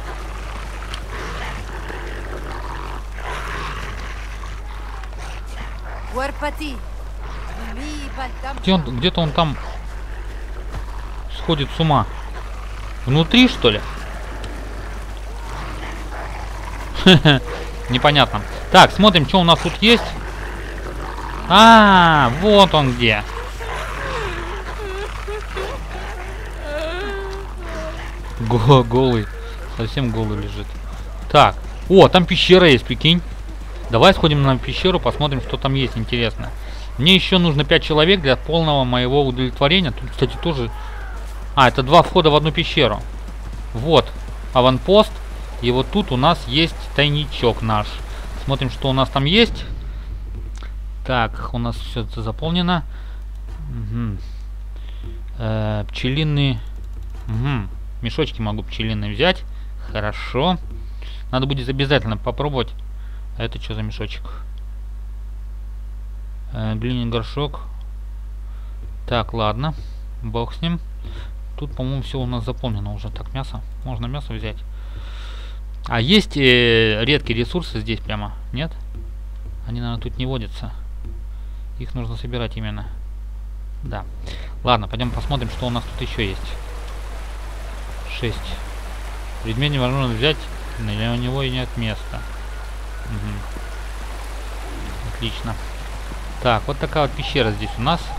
Где-то он там сходит с ума. Внутри, что ли? Непонятно. Так, смотрим, что у нас тут есть. Вот он где. Голый. Совсем голый лежит. Так. О, там пещера есть, прикинь. Давай сходим на пещеру, посмотрим, что там есть интересно. Мне еще нужно 5 человек для полного моего удовлетворения. Тут, кстати, тоже... это 2 входа в одну пещеру. Вот. Аванпост. И вот тут у нас есть тайничок наш. Смотрим, что у нас там есть. Так, у нас все это заполнено. Пчелиные... Мешочки могу пчелиные взять. Хорошо. Надо будет обязательно попробовать. А это что за мешочек? Глиняный горшок. Так, ладно. Бог с ним. Тут, по-моему, все у нас заполнено уже. Так, мясо. Можно мясо взять. А есть редкие ресурсы здесь прямо? Нет? Они, наверное, тут не водятся. Их нужно собирать именно. Да. Ладно, пойдем посмотрим, что у нас тут еще есть. 6. Предмет невозможно взять, но у него и нет места. Отлично. Так, вот такая вот пещера здесь у нас.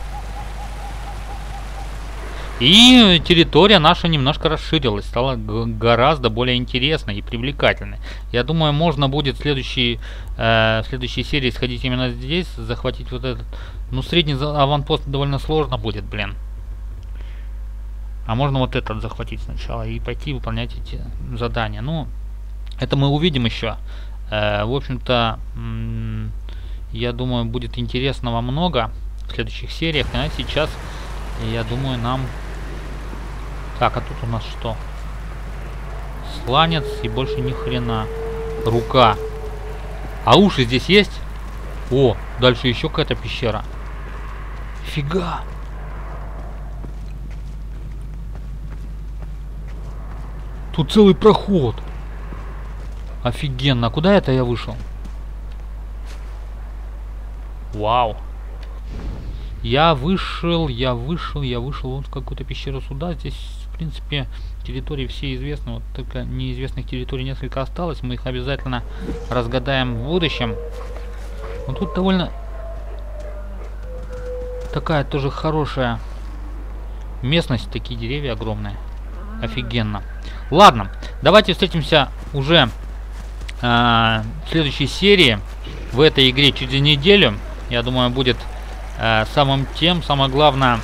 И территория наша немножко расширилась, стала гораздо более интересной и привлекательной. Я думаю, можно будет в следующей серии сходить именно здесь, захватить вот этот. Ну, средний аванпост довольно сложно будет, блин. А можно вот этот захватить сначала и пойти выполнять эти задания. Ну, это мы увидим еще. В общем-то, я думаю, будет интересного много в следующих сериях. А сейчас, я думаю, нам... Так, а тут у нас что? Сланец и больше ни хрена. Рука. А уши здесь есть? О, дальше еще какая-то пещера. Фига. Тут целый проход. Офигенно. А куда это я вышел? Вау. Я вышел вот в какую-то пещеру сюда. Здесь, в принципе, территории все известны. Вот только неизвестных территорий несколько осталось. Мы их обязательно разгадаем в будущем. Вот тут довольно такая тоже хорошая местность. Такие деревья огромные. Офигенно. Ладно, давайте встретимся уже в следующей серии. В этой игре через неделю. Я думаю, будет самое главное,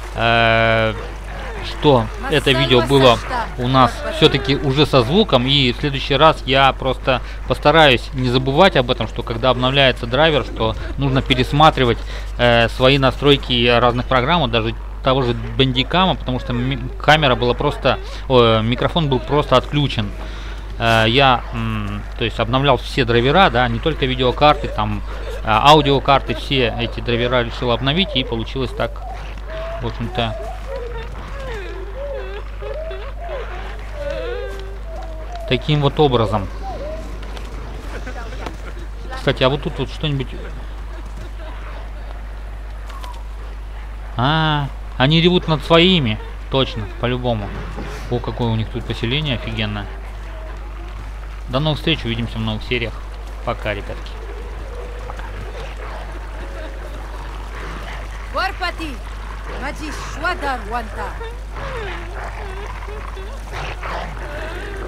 что это видео было у нас все-таки уже со звуком. И в следующий раз я просто постараюсь не забывать об этом, что когда обновляется драйвер, что нужно пересматривать свои настройки разных программ, даже того же Бандикама, потому что камера была просто, микрофон был просто отключен. Я, то есть, обновлял все драйвера, да, не только видеокарты, там, аудиокарты, все эти драйвера решил обновить, и получилось так, в общем-то, таким вот образом. Кстати, а вот тут вот что-нибудь... Они ревут над своими. Точно, по-любому. О, какое у них тут поселение офигенное. До новых встреч, увидимся в новых сериях. Пока, ребятки. Пока.